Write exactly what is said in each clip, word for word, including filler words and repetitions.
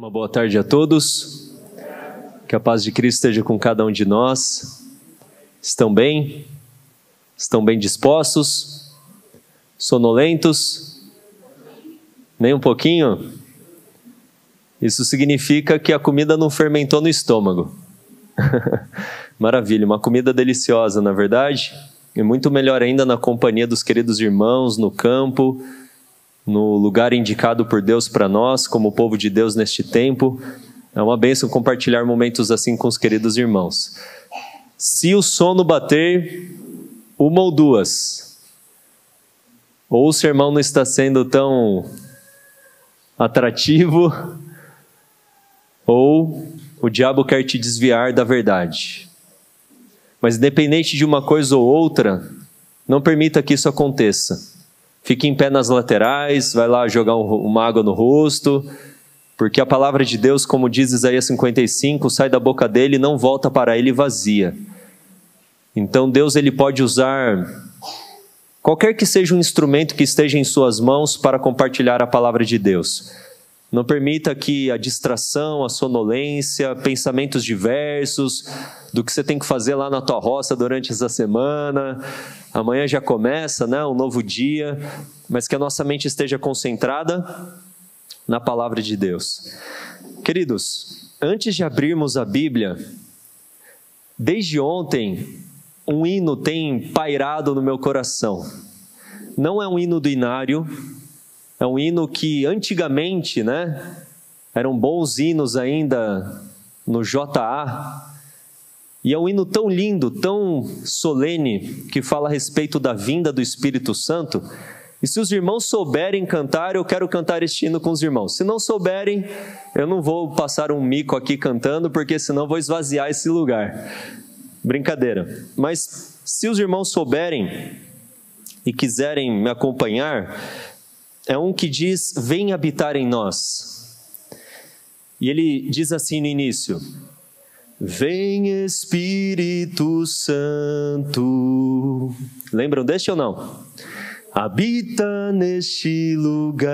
Uma boa tarde a todos, que a paz de Cristo esteja com cada um de nós. Estão bem? Estão bem dispostos? Sonolentos? Nem um pouquinho? Isso significa que a comida não fermentou no estômago. Maravilha, uma comida deliciosa, na verdade, e muito melhor ainda na companhia dos queridos irmãos, no campo, no lugar indicado por Deus para nós, como povo de Deus neste tempo. É uma bênção compartilhar momentos assim com os queridos irmãos. Se o sono bater, uma ou duas, ou o sermão não está sendo tão atrativo, ou o diabo quer te desviar da verdade. Mas independente de uma coisa ou outra, não permita que isso aconteça. Fique em pé nas laterais, vai lá jogar uma água no rosto, porque a palavra de Deus, como diz Isaías cinquenta e cinco, sai da boca dele e não volta para ele vazia. Então Deus ele pode usar qualquer que seja um instrumento que esteja em suas mãos para compartilhar a palavra de Deus. Não permita que a distração, a sonolência, pensamentos diversos do que você tem que fazer lá na tua roça durante essa semana. Amanhã já começa, né, um novo dia, mas que a nossa mente esteja concentrada na palavra de Deus. Queridos, antes de abrirmos a Bíblia, desde ontem, um hino tem pairado no meu coração. Não é um hino do Inário, é um hino que antigamente, né, eram bons hinos ainda no J A, e é um hino tão lindo, tão solene, que fala a respeito da vinda do Espírito Santo. E se os irmãos souberem cantar, eu quero cantar este hino com os irmãos. Se não souberem, eu não vou passar um mico aqui cantando, porque senão vou esvaziar esse lugar. Brincadeira. Mas se os irmãos souberem e quiserem me acompanhar, é um que diz, vem habitar em nós. E ele diz assim no início: vem Espírito Santo. Lembram deste ou não? Habita neste lugar,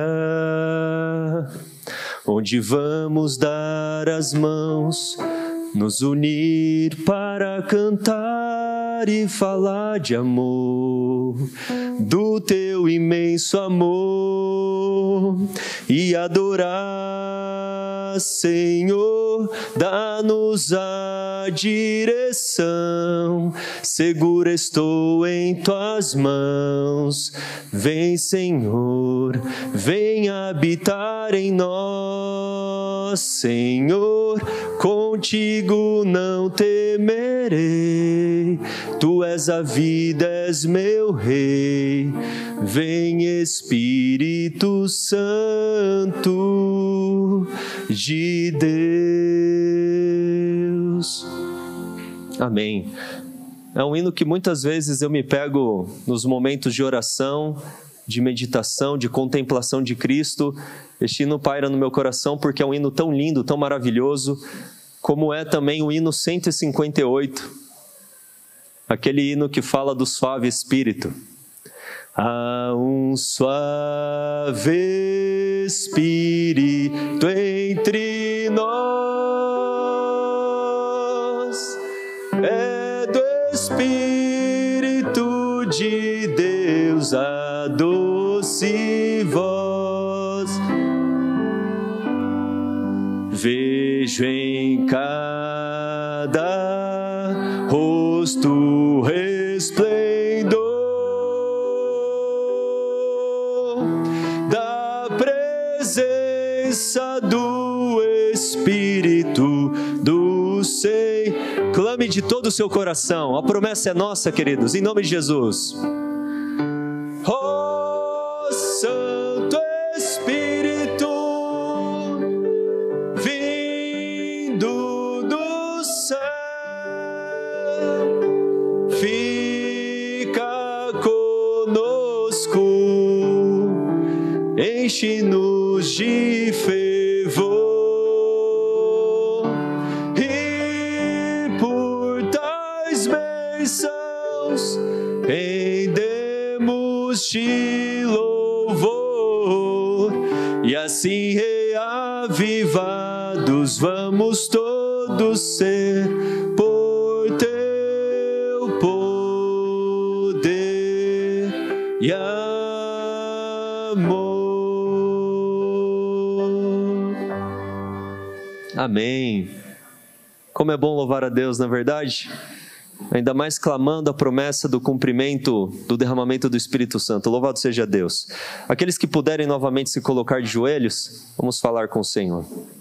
onde vamos dar as mãos, nos unir para cantar e falar de amor, do teu imenso amor, e adorar, Senhor, dá-nos a direção, seguro estou em tuas mãos. Vem, Senhor, vem habitar em nós, Senhor, contigo não temerei, tu és a vida, és meu Rei. Vem Espírito Santo de Deus. Amém. É um hino que muitas vezes eu me pego nos momentos de oração, de meditação, de contemplação de Cristo. Este hino paira no meu coração porque é um hino tão lindo, tão maravilhoso, como é também o hino cento e cinquenta e oito, aquele hino que fala do suave Espírito. Há um suave Espírito entre nós, é do Espírito de Deus a doce voz. Vejo em cada rosto resplendor da presença do Espírito do Senhor. Clame de todo o seu coração, a promessa é nossa, queridos, em nome de Jesus. Oh, Santo Espírito, vindo do céu, fica conosco, enche-nos de fervor, e por tais bênçãos em Deus Louvado vamos todos ser por teu poder e amor. Amém. Como é bom louvar a Deus, não é verdade? Ainda mais clamando a promessa do cumprimento do derramamento do Espírito Santo. Louvado seja Deus. Aqueles que puderem novamente se colocar de joelhos, vamos falar com o Senhor.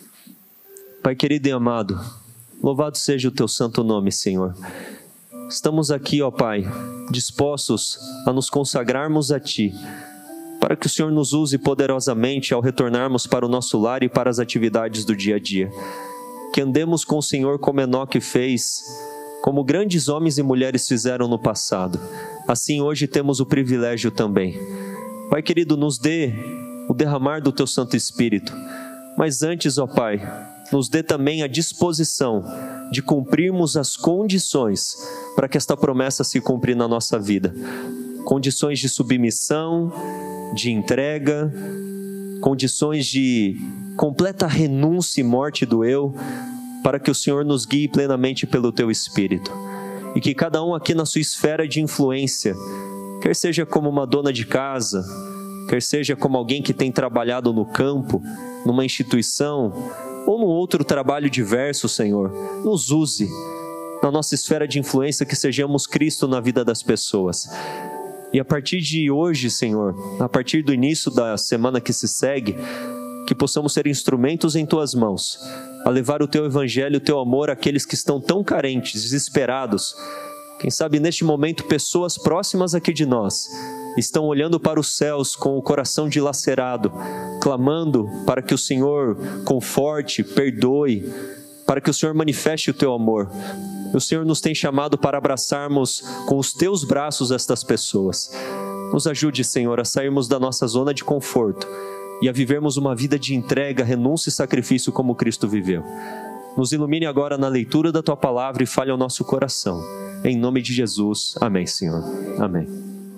Pai querido e amado, louvado seja o teu santo nome, Senhor. Estamos aqui, ó Pai, dispostos a nos consagrarmos a Ti, para que o Senhor nos use poderosamente ao retornarmos para o nosso lar e para as atividades do dia a dia. Que andemos com o Senhor como Enoque fez, como grandes homens e mulheres fizeram no passado. Assim hoje temos o privilégio também. Pai querido, nos dê o derramar do Teu Santo Espírito, mas antes, ó Pai, nos dê também a disposição de cumprirmos as condições para que esta promessa se cumpra na nossa vida. Condições de submissão, de entrega, condições de completa renúncia e morte do eu, para que o Senhor nos guie plenamente pelo Teu Espírito. E que cada um aqui na sua esfera de influência, quer seja como uma dona de casa, quer seja como alguém que tem trabalhado no campo, numa instituição, ou num outro trabalho diverso, Senhor, nos use na nossa esfera de influência, que sejamos Cristo na vida das pessoas. E a partir de hoje, Senhor, a partir do início da semana que se segue, que possamos ser instrumentos em Tuas mãos, a levar o Teu Evangelho, o Teu amor àqueles que estão tão carentes, desesperados. Quem sabe neste momento pessoas próximas aqui de nós estão olhando para os céus com o coração dilacerado, clamando para que o Senhor conforte, perdoe, para que o Senhor manifeste o Teu amor. O Senhor nos tem chamado para abraçarmos com os Teus braços estas pessoas. Nos ajude, Senhor, a sairmos da nossa zona de conforto e a vivermos uma vida de entrega, renúncia e sacrifício como Cristo viveu. Nos ilumine agora na leitura da Tua palavra e fale ao nosso coração. Em nome de Jesus. Amém, Senhor. Amém.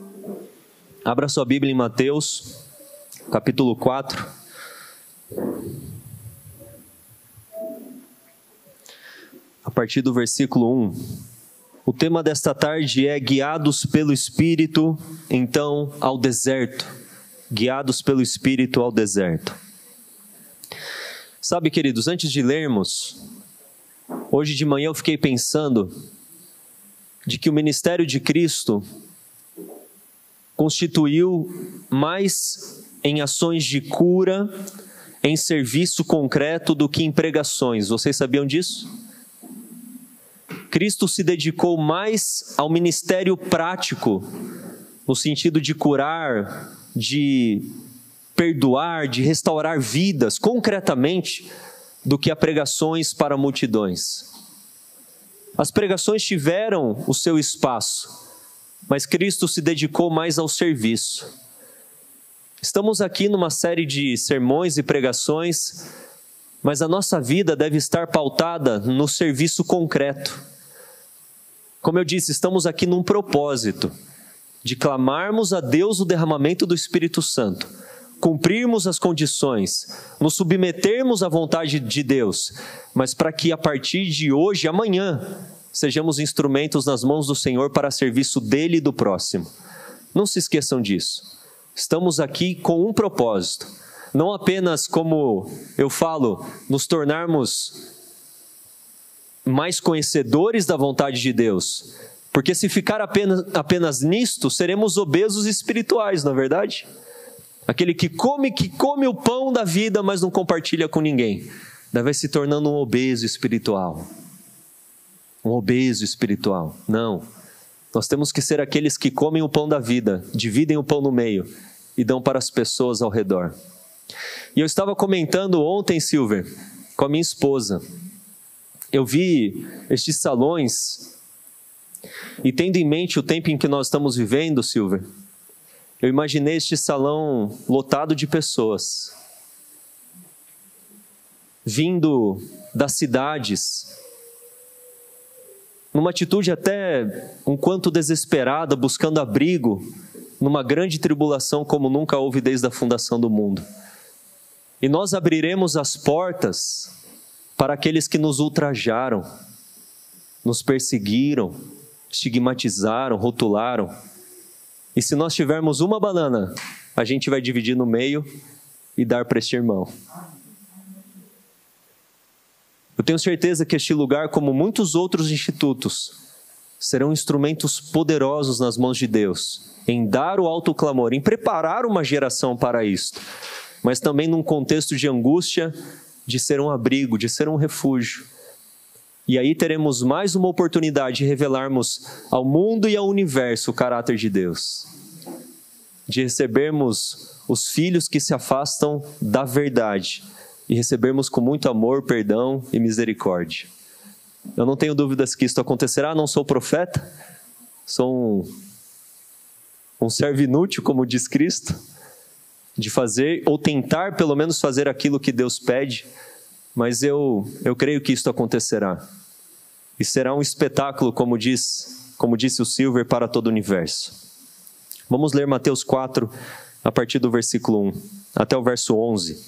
Abra sua Bíblia em Mateus, capítulo quatro. A partir do versículo um. O tema desta tarde é guiados pelo Espírito, então ao deserto. Guiados pelo Espírito ao deserto. Sabe, queridos, antes de lermos, hoje de manhã eu fiquei pensando de que o ministério de Cristo constituiu mais em ações de cura, em serviço concreto do que em pregações. Vocês sabiam disso? Cristo se dedicou mais ao ministério prático, no sentido de curar, de perdoar, de restaurar vidas concretamente, do que a pregações para multidões. As pregações tiveram o seu espaço, mas Cristo se dedicou mais ao serviço. Estamos aqui numa série de sermões e pregações, mas a nossa vida deve estar pautada no serviço concreto. Como eu disse, estamos aqui num propósito de clamarmos a Deus o derramamento do Espírito Santo, cumprirmos as condições, nos submetermos à vontade de Deus, mas para que a partir de hoje, amanhã, sejamos instrumentos nas mãos do Senhor para serviço dele e do próximo. Não se esqueçam disso. Estamos aqui com um propósito, não apenas, como eu falo, nos tornarmos mais conhecedores da vontade de Deus, porque se ficar apenas, apenas nisto, seremos obesos espirituais, não é verdade? Aquele que come, que come o pão da vida, mas não compartilha com ninguém, deve se tornando um obeso espiritual. Um obeso espiritual. Não. Nós temos que ser aqueles que comem o pão da vida, dividem o pão no meio e dão para as pessoas ao redor. E eu estava comentando ontem, Silver, com a minha esposa. Eu vi estes salões e, tendo em mente o tempo em que nós estamos vivendo, Silver, eu imaginei este salão lotado de pessoas, vindo das cidades, numa atitude até um quanto desesperada, buscando abrigo, numa grande tribulação como nunca houve desde a fundação do mundo. E nós abriremos as portas para aqueles que nos ultrajaram, nos perseguiram, estigmatizaram, rotularam. E se nós tivermos uma banana, a gente vai dividir no meio e dar para este irmão. Eu tenho certeza que este lugar, como muitos outros institutos, serão instrumentos poderosos nas mãos de Deus, em dar o alto clamor, em preparar uma geração para isto, mas também num contexto de angústia, de ser um abrigo, de ser um refúgio. E aí teremos mais uma oportunidade de revelarmos ao mundo e ao universo o caráter de Deus, de recebermos os filhos que se afastam da verdade e recebermos com muito amor, perdão e misericórdia. Eu não tenho dúvidas que isto acontecerá. Não sou profeta, sou um, um servo inútil, como diz Cristo, de fazer ou tentar pelo menos fazer aquilo que Deus pede, mas eu, eu creio que isto acontecerá. E será um espetáculo, como diz, como disse o Silver, para todo o universo. Vamos ler Mateus quatro, a partir do versículo um, até o verso onze.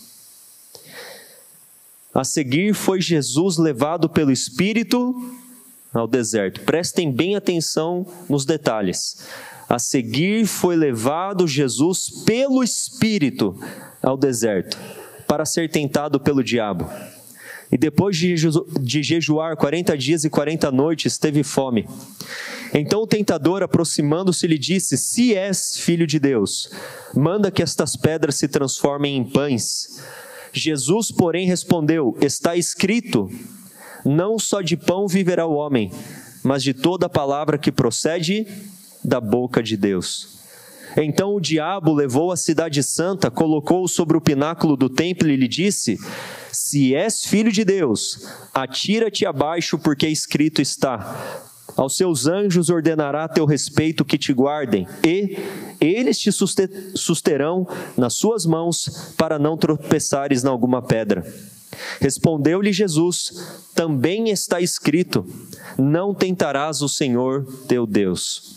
A seguir foi Jesus levado pelo Espírito ao deserto. Prestem bem atenção nos detalhes. A seguir foi levado Jesus pelo Espírito ao deserto, para ser tentado pelo diabo. E depois de, jeju- de jejuar quarenta dias e quarenta noites, teve fome. Então o tentador, aproximando-se, lhe disse: se és filho de Deus, manda que estas pedras se transformem em pães. Jesus, porém, respondeu: está escrito, não só de pão viverá o homem, mas de toda a palavra que procede da boca de Deus. Então o diabo levou a cidade santa, colocou-o sobre o pináculo do templo e lhe disse: se és filho de Deus, atira-te abaixo, porque escrito está: aos seus anjos ordenará a teu respeito que te guardem, e eles te susterão nas suas mãos, para não tropeçares em alguma pedra. Respondeu-lhe Jesus: também está escrito, não tentarás o Senhor teu Deus.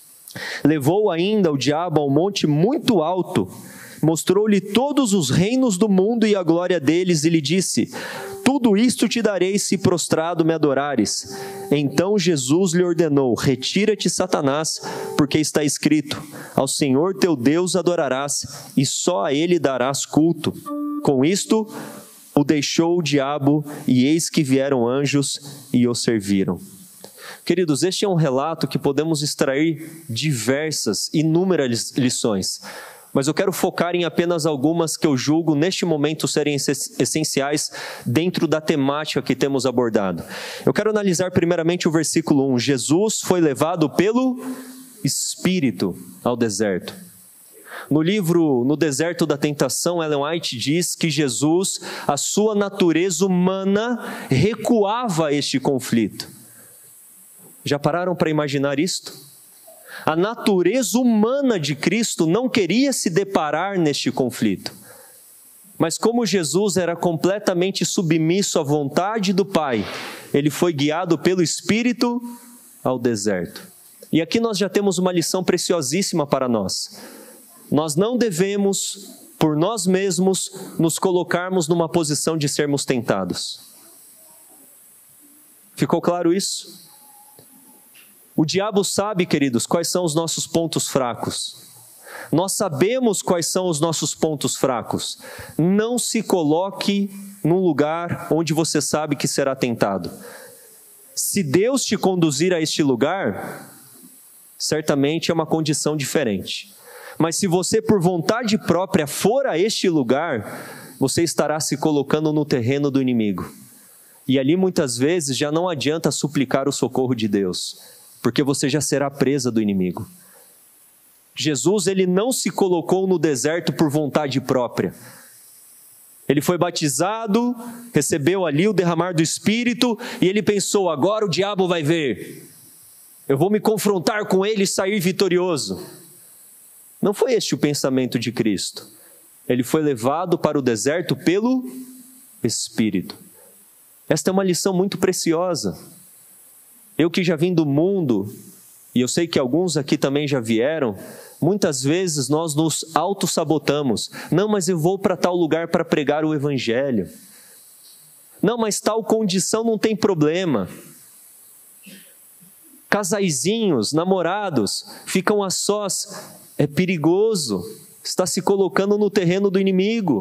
Levou ainda o diabo a um monte muito alto, mostrou-lhe todos os reinos do mundo e a glória deles, e lhe disse: tudo isto te darei se prostrado me adorares. Então Jesus lhe ordenou: retira-te, Satanás, porque está escrito: ao Senhor teu Deus adorarás, e só a ele darás culto. Com isto o deixou o diabo, e eis que vieram anjos e o serviram. Queridos, este é um relato que podemos extrair diversas, inúmeras lições, mas eu quero focar em apenas algumas que eu julgo neste momento serem essenciais dentro da temática que temos abordado. Eu quero analisar primeiramente o versículo um. Jesus foi levado pelo Espírito ao deserto. No livro No Deserto da Tentação, Ellen White diz que Jesus, a sua natureza humana, recuava a este conflito. Já pararam para imaginar isto? A natureza humana de Cristo não queria se deparar neste conflito. Mas como Jesus era completamente submisso à vontade do Pai, ele foi guiado pelo Espírito ao deserto. E aqui nós já temos uma lição preciosíssima para nós. Nós não devemos, por nós mesmos, nos colocarmos numa posição de sermos tentados. Ficou claro isso? O diabo sabe, queridos, quais são os nossos pontos fracos. Nós sabemos quais são os nossos pontos fracos. Não se coloque num lugar onde você sabe que será tentado. Se Deus te conduzir a este lugar, certamente é uma condição diferente. Mas se você, por vontade própria, for a este lugar, você estará se colocando no terreno do inimigo. E ali, muitas vezes, já não adianta suplicar o socorro de Deus, porque você já será presa do inimigo. Jesus, ele não se colocou no deserto por vontade própria. Ele foi batizado, recebeu ali o derramar do Espírito, e ele pensou: agora o diabo vai ver, eu vou me confrontar com ele e sair vitorioso. Não foi este o pensamento de Cristo. Ele foi levado para o deserto pelo Espírito. Esta é uma lição muito preciosa. Eu que já vim do mundo, e eu sei que alguns aqui também já vieram, muitas vezes nós nos auto-sabotamos. Não, mas eu vou para tal lugar para pregar o Evangelho. Não, mas tal condição não tem problema. Casaizinhos, namorados, ficam a sós. É perigoso. Está se colocando no terreno do inimigo.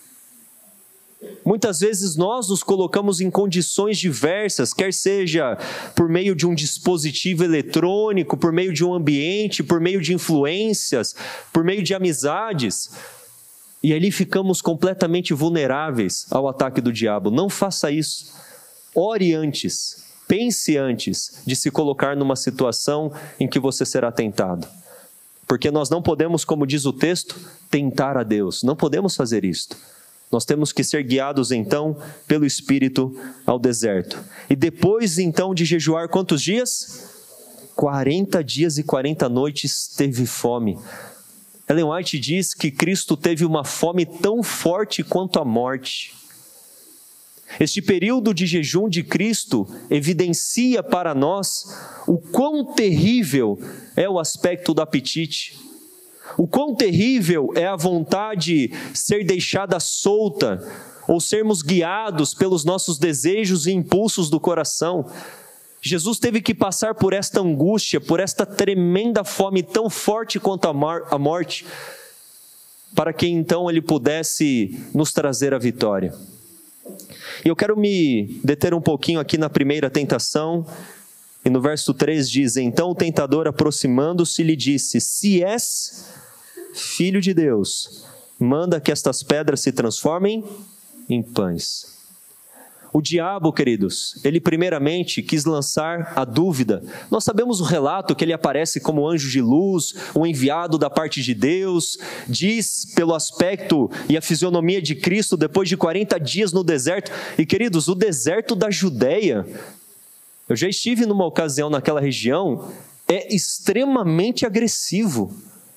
Muitas vezes nós nos colocamos em condições diversas, quer seja por meio de um dispositivo eletrônico, por meio de um ambiente, por meio de influências, por meio de amizades, e ali ficamos completamente vulneráveis ao ataque do diabo. Não faça isso. Ore antes, pense antes de se colocar numa situação em que você será tentado. Porque nós não podemos, como diz o texto, tentar a Deus. Não podemos fazer isto. Nós temos que ser guiados, então, pelo Espírito ao deserto. E depois, então, de jejuar quantos dias? quarenta dias e quarenta noites teve fome. Ellen White diz que Cristo teve uma fome tão forte quanto a morte. Este período de jejum de Cristo evidencia para nós o quão terrível é o aspecto do apetite. O quão terrível é a vontade ser deixada solta ou sermos guiados pelos nossos desejos e impulsos do coração. Jesus teve que passar por esta angústia, por esta tremenda fome tão forte quanto a morte, para que então Ele pudesse nos trazer a vitória. E eu quero me deter um pouquinho aqui na primeira tentação, e no verso três diz: então o tentador, aproximando-se, lhe disse: se és filho de Deus, manda que estas pedras se transformem em pães. O diabo, queridos, ele primeiramente quis lançar a dúvida. Nós sabemos o relato que ele aparece como anjo de luz, um enviado da parte de Deus, diz pelo aspecto e a fisionomia de Cristo depois de quarenta dias no deserto. E queridos, o deserto da Judéia, eu já estive numa ocasião naquela região, é extremamente agressivo.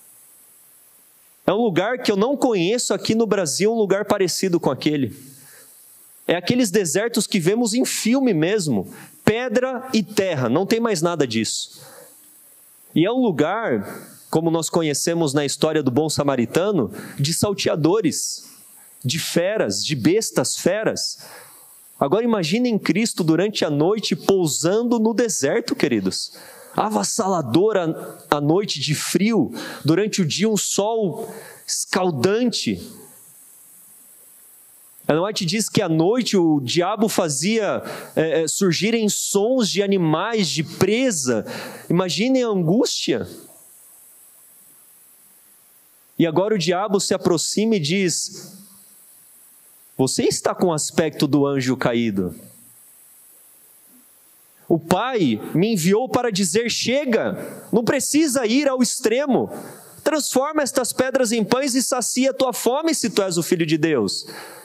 É um lugar que eu não conheço aqui no Brasil, um lugar parecido com aquele. É aqueles desertos que vemos em filme mesmo, pedra e terra, não tem mais nada disso. E é um lugar, como nós conhecemos na história do bom samaritano, de salteadores, de feras, de bestas feras. Agora imaginem Cristo durante a noite pousando no deserto, queridos. Avassaladora a noite de frio, durante o dia um sol escaldante. Ellen White diz que à noite o diabo fazia é, surgirem sons de animais, de presa. Imaginem a angústia. E agora o diabo se aproxima e diz: você está com o aspecto do anjo caído. O Pai me enviou para dizer: chega, não precisa ir ao extremo. Transforma estas pedras em pães e sacia a tua fome se tu és o Filho de Deus.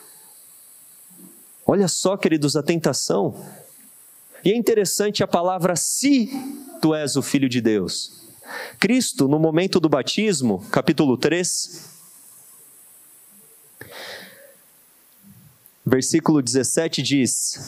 Olha só, queridos, a tentação. E é interessante a palavra se tu és o Filho de Deus. Cristo, no momento do batismo, capítulo três, versículo dezessete diz: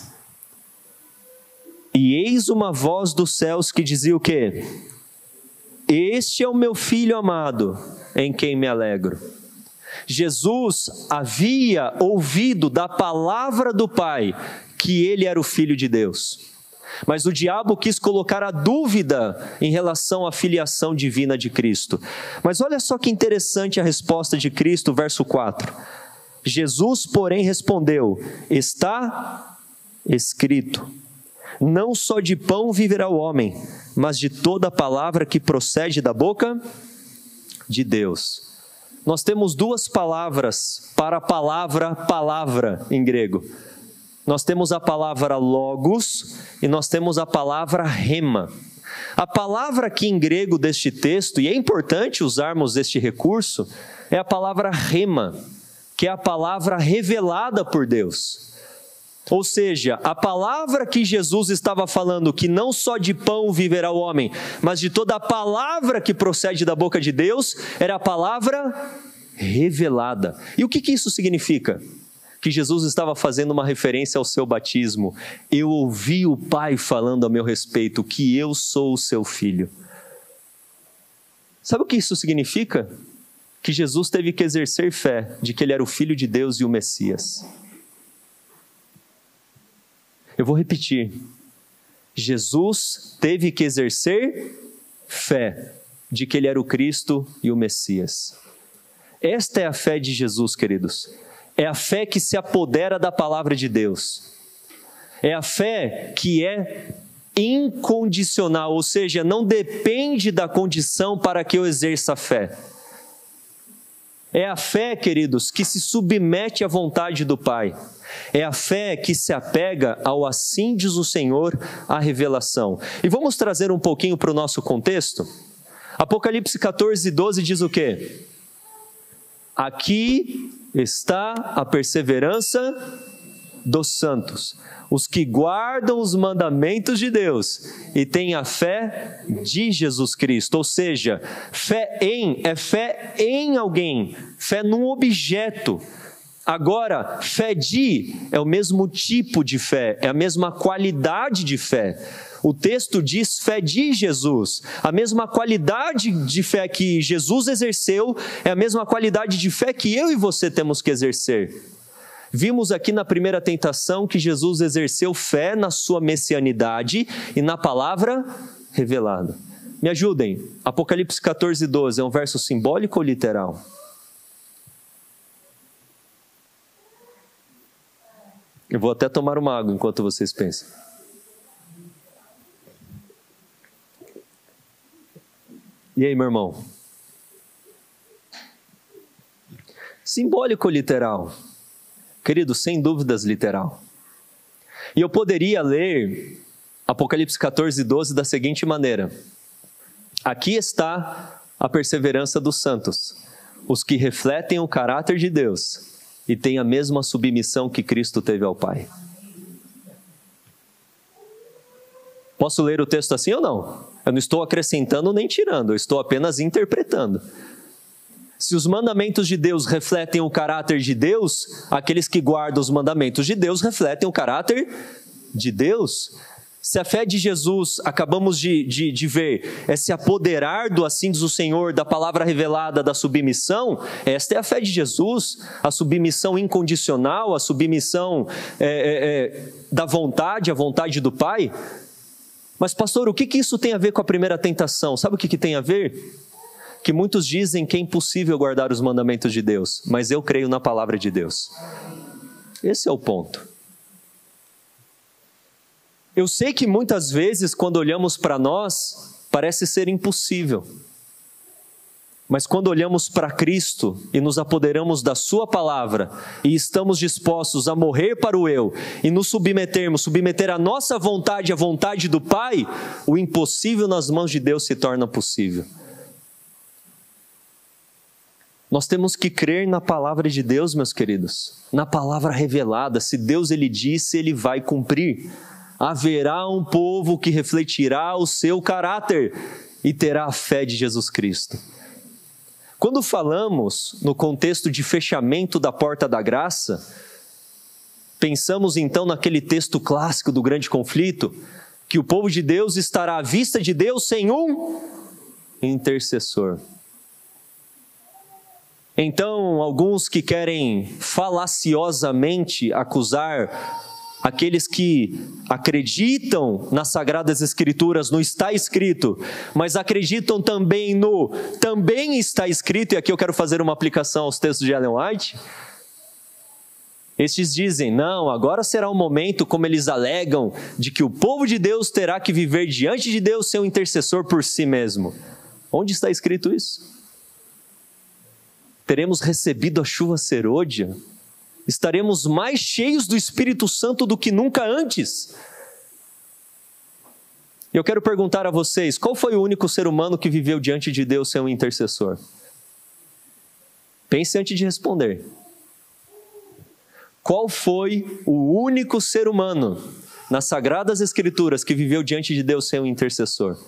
e eis uma voz dos céus que dizia o quê? Este é o meu Filho amado, em quem me alegro. Jesus havia ouvido da palavra do Pai que ele era o Filho de Deus. Mas o diabo quis colocar a dúvida em relação à filiação divina de Cristo. Mas olha só que interessante a resposta de Cristo, verso quatro. Jesus, porém, respondeu: está escrito, não só de pão viverá o homem, mas de toda palavra que procede da boca de Deus. Nós temos duas palavras para a palavra palavra em grego. Nós temos a palavra logos e nós temos a palavra rema. A palavra aqui em grego deste texto, e é importante usarmos este recurso, é a palavra rema, que é a palavra revelada por Deus. Ou seja, a palavra que Jesus estava falando, que não só de pão viverá o homem, mas de toda a palavra que procede da boca de Deus, era a palavra revelada. E o que, que isso significa? Que Jesus estava fazendo uma referência ao seu batismo. Eu ouvi o Pai falando a meu respeito, que eu sou o seu filho. Sabe o que isso significa? Que Jesus teve que exercer fé de que ele era o Filho de Deus e o Messias. Eu vou repetir. Jesus teve que exercer fé de que ele era o Cristo e o Messias. Esta é a fé de Jesus, queridos. É a fé que se apodera da palavra de Deus. É a fé que é incondicional, ou seja, não depende da condição para que eu exerça a fé. É a fé, queridos, que se submete à vontade do Pai. É a fé que se apega ao assim diz o Senhor, a revelação. E vamos trazer um pouquinho para o nosso contexto? Apocalipse catorze, doze diz o quê? Aqui está a perseverança dos santos, os que guardam os mandamentos de Deus e têm a fé de Jesus Cristo. Ou seja, fé em é fé em alguém, fé num objeto. Agora, fé de é o mesmo tipo de fé, é a mesma qualidade de fé. O texto diz fé de Jesus. A mesma qualidade de fé que Jesus exerceu é a mesma qualidade de fé que eu e você temos que exercer. Vimos aqui na primeira tentação que Jesus exerceu fé na sua messianidade e na palavra revelada. Me ajudem, Apocalipse catorze, doze é um verso simbólico ou literal? Eu vou até tomar uma água enquanto vocês pensam. E aí, meu irmão? Simbólico ou literal? Querido, sem dúvidas literal. E eu poderia ler Apocalipse catorze, doze da seguinte maneira. Aqui está a perseverança dos santos, os que refletem o caráter de Deus e têm a mesma submissão que Cristo teve ao Pai. Posso ler o texto assim ou não? Eu não estou acrescentando nem tirando, eu estou apenas interpretando. Se os mandamentos de Deus refletem o caráter de Deus, aqueles que guardam os mandamentos de Deus refletem o caráter de Deus. Se a fé de Jesus, acabamos de, de, de ver, é se apoderar do assim diz o Senhor, da palavra revelada, da submissão, esta é a fé de Jesus, a submissão incondicional, a submissão é, é, é, da vontade, a vontade do Pai. Mas pastor, o que, que isso tem a ver com a primeira tentação? Sabe o que, que tem a ver? Que muitos dizem que é impossível guardar os mandamentos de Deus, mas eu creio na palavra de Deus. Esse é o ponto. Eu sei que muitas vezes, quando olhamos para nós, parece ser impossível. Mas quando olhamos para Cristo e nos apoderamos da sua palavra e estamos dispostos a morrer para o eu e nos submetermos, submeter a nossa vontade à vontade do Pai, o impossível nas mãos de Deus se torna possível. Nós temos que crer na palavra de Deus, meus queridos, na palavra revelada. Se Deus ele disse, ele vai cumprir. Haverá um povo que refletirá o seu caráter e terá a fé de Jesus Cristo. Quando falamos no contexto de fechamento da porta da graça, pensamos então naquele texto clássico do grande conflito, que o povo de Deus estará à vista de Deus sem um intercessor. Então, alguns que querem falaciosamente acusar aqueles que acreditam nas Sagradas Escrituras, no está escrito, mas acreditam também no também está escrito, e aqui eu quero fazer uma aplicação aos textos de Ellen White. Estes dizem, não, agora será um momento, como eles alegam, de que o povo de Deus terá que viver diante de Deus sem um intercessor por si mesmo. Onde está escrito isso? Teremos recebido a chuva serôdia, estaremos mais cheios do Espírito Santo do que nunca antes. Eu quero perguntar a vocês, qual foi o único ser humano que viveu diante de Deus sem um intercessor? Pense antes de responder. Qual foi o único ser humano nas Sagradas Escrituras que viveu diante de Deus sem um intercessor?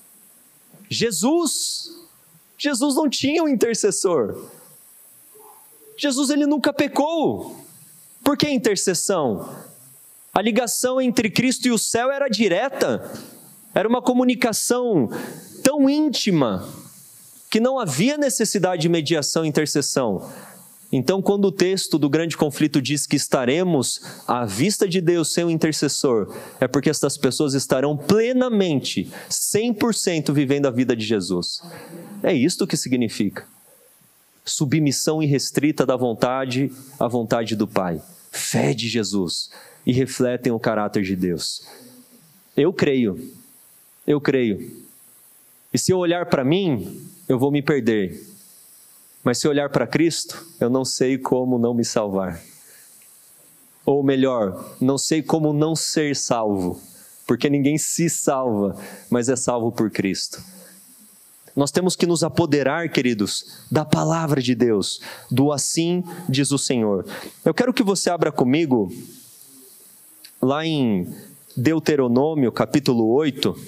Jesus! Jesus não tinha um intercessor. Jesus ele nunca pecou. Por que intercessão? A ligação entre Cristo e o céu era direta. Era uma comunicação tão íntima que não havia necessidade de mediação e intercessão. Então, quando o texto do grande conflito diz que estaremos à vista de Deus sem o intercessor, é porque estas pessoas estarão plenamente, cem por cento vivendo a vida de Jesus. É isto que significa. Submissão irrestrita da vontade à vontade do Pai. Fé de Jesus. E refletem o caráter de Deus. Eu creio. Eu creio. E se eu olhar para mim, eu vou me perder. Mas se eu olhar para Cristo, eu não sei como não me salvar. Ou melhor, não sei como não ser salvo. Porque ninguém se salva, mas é salvo por Cristo. Nós temos que nos apoderar, queridos, da palavra de Deus, do assim diz o Senhor. Eu quero que você abra comigo, lá em Deuteronômio, capítulo oito,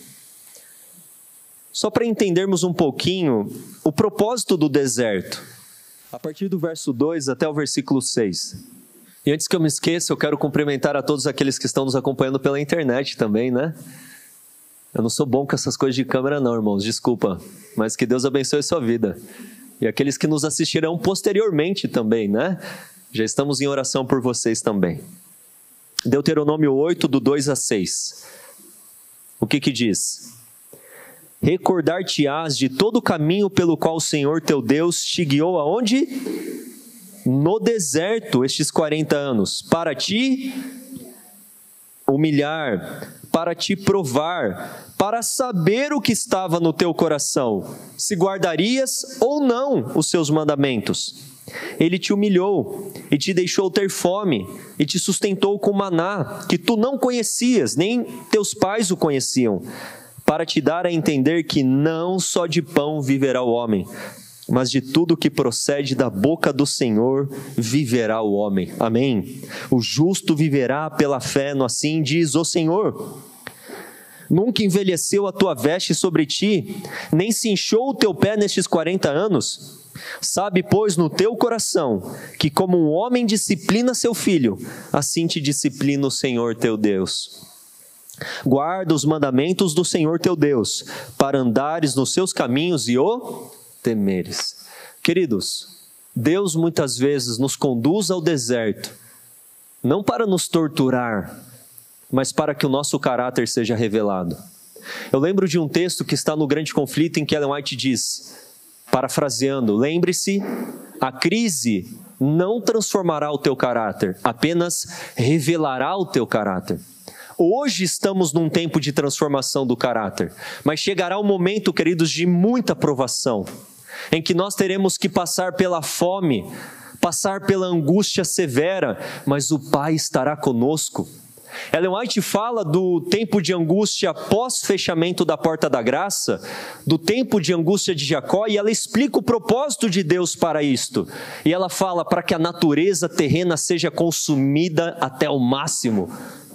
só para entendermos um pouquinho o propósito do deserto. A partir do verso dois até o versículo seis. E antes que eu me esqueça, eu quero cumprimentar a todos aqueles que estão nos acompanhando pela internet também, né? Eu não sou bom com essas coisas de câmera não, irmãos, desculpa. Mas que Deus abençoe a sua vida. E aqueles que nos assistirão posteriormente também, né? Já estamos em oração por vocês também. Deuteronômio oito, do dois a seis. O que que diz? Recordar-te-ás de todo o caminho pelo qual o Senhor teu Deus te guiou aonde? No deserto, estes quarenta anos, para te humilhar, para te provar, para saber o que estava no teu coração, se guardarias ou não os seus mandamentos. Ele te humilhou e te deixou ter fome e te sustentou com maná, que tu não conhecias, nem teus pais o conheciam, para te dar a entender que não só de pão viverá o homem, mas de tudo que procede da boca do Senhor viverá o homem. Amém? O justo viverá pela fé, no assim diz o Senhor. Nunca envelheceu a tua veste sobre ti, nem se inchou o teu pé nestes quarenta anos. Sabe, pois, no teu coração, que como um homem disciplina seu filho, assim te disciplina o Senhor teu Deus. Guarda os mandamentos do Senhor teu Deus, para andares nos seus caminhos e o temeres. Queridos, Deus muitas vezes nos conduz ao deserto, não para nos torturar, mas para que o nosso caráter seja revelado. Eu lembro de um texto que está no grande conflito em que Ellen White diz, parafraseando, lembre-se, a crise não transformará o teu caráter, apenas revelará o teu caráter. Hoje estamos num tempo de transformação do caráter, mas chegará um momento, queridos, de muita provação, em que nós teremos que passar pela fome, passar pela angústia severa, mas o Pai estará conosco. Ellen White fala do tempo de angústia pós-fechamento da porta da graça, do tempo de angústia de Jacó, e ela explica o propósito de Deus para isto. E ela fala para que a natureza terrena seja consumida até o máximo.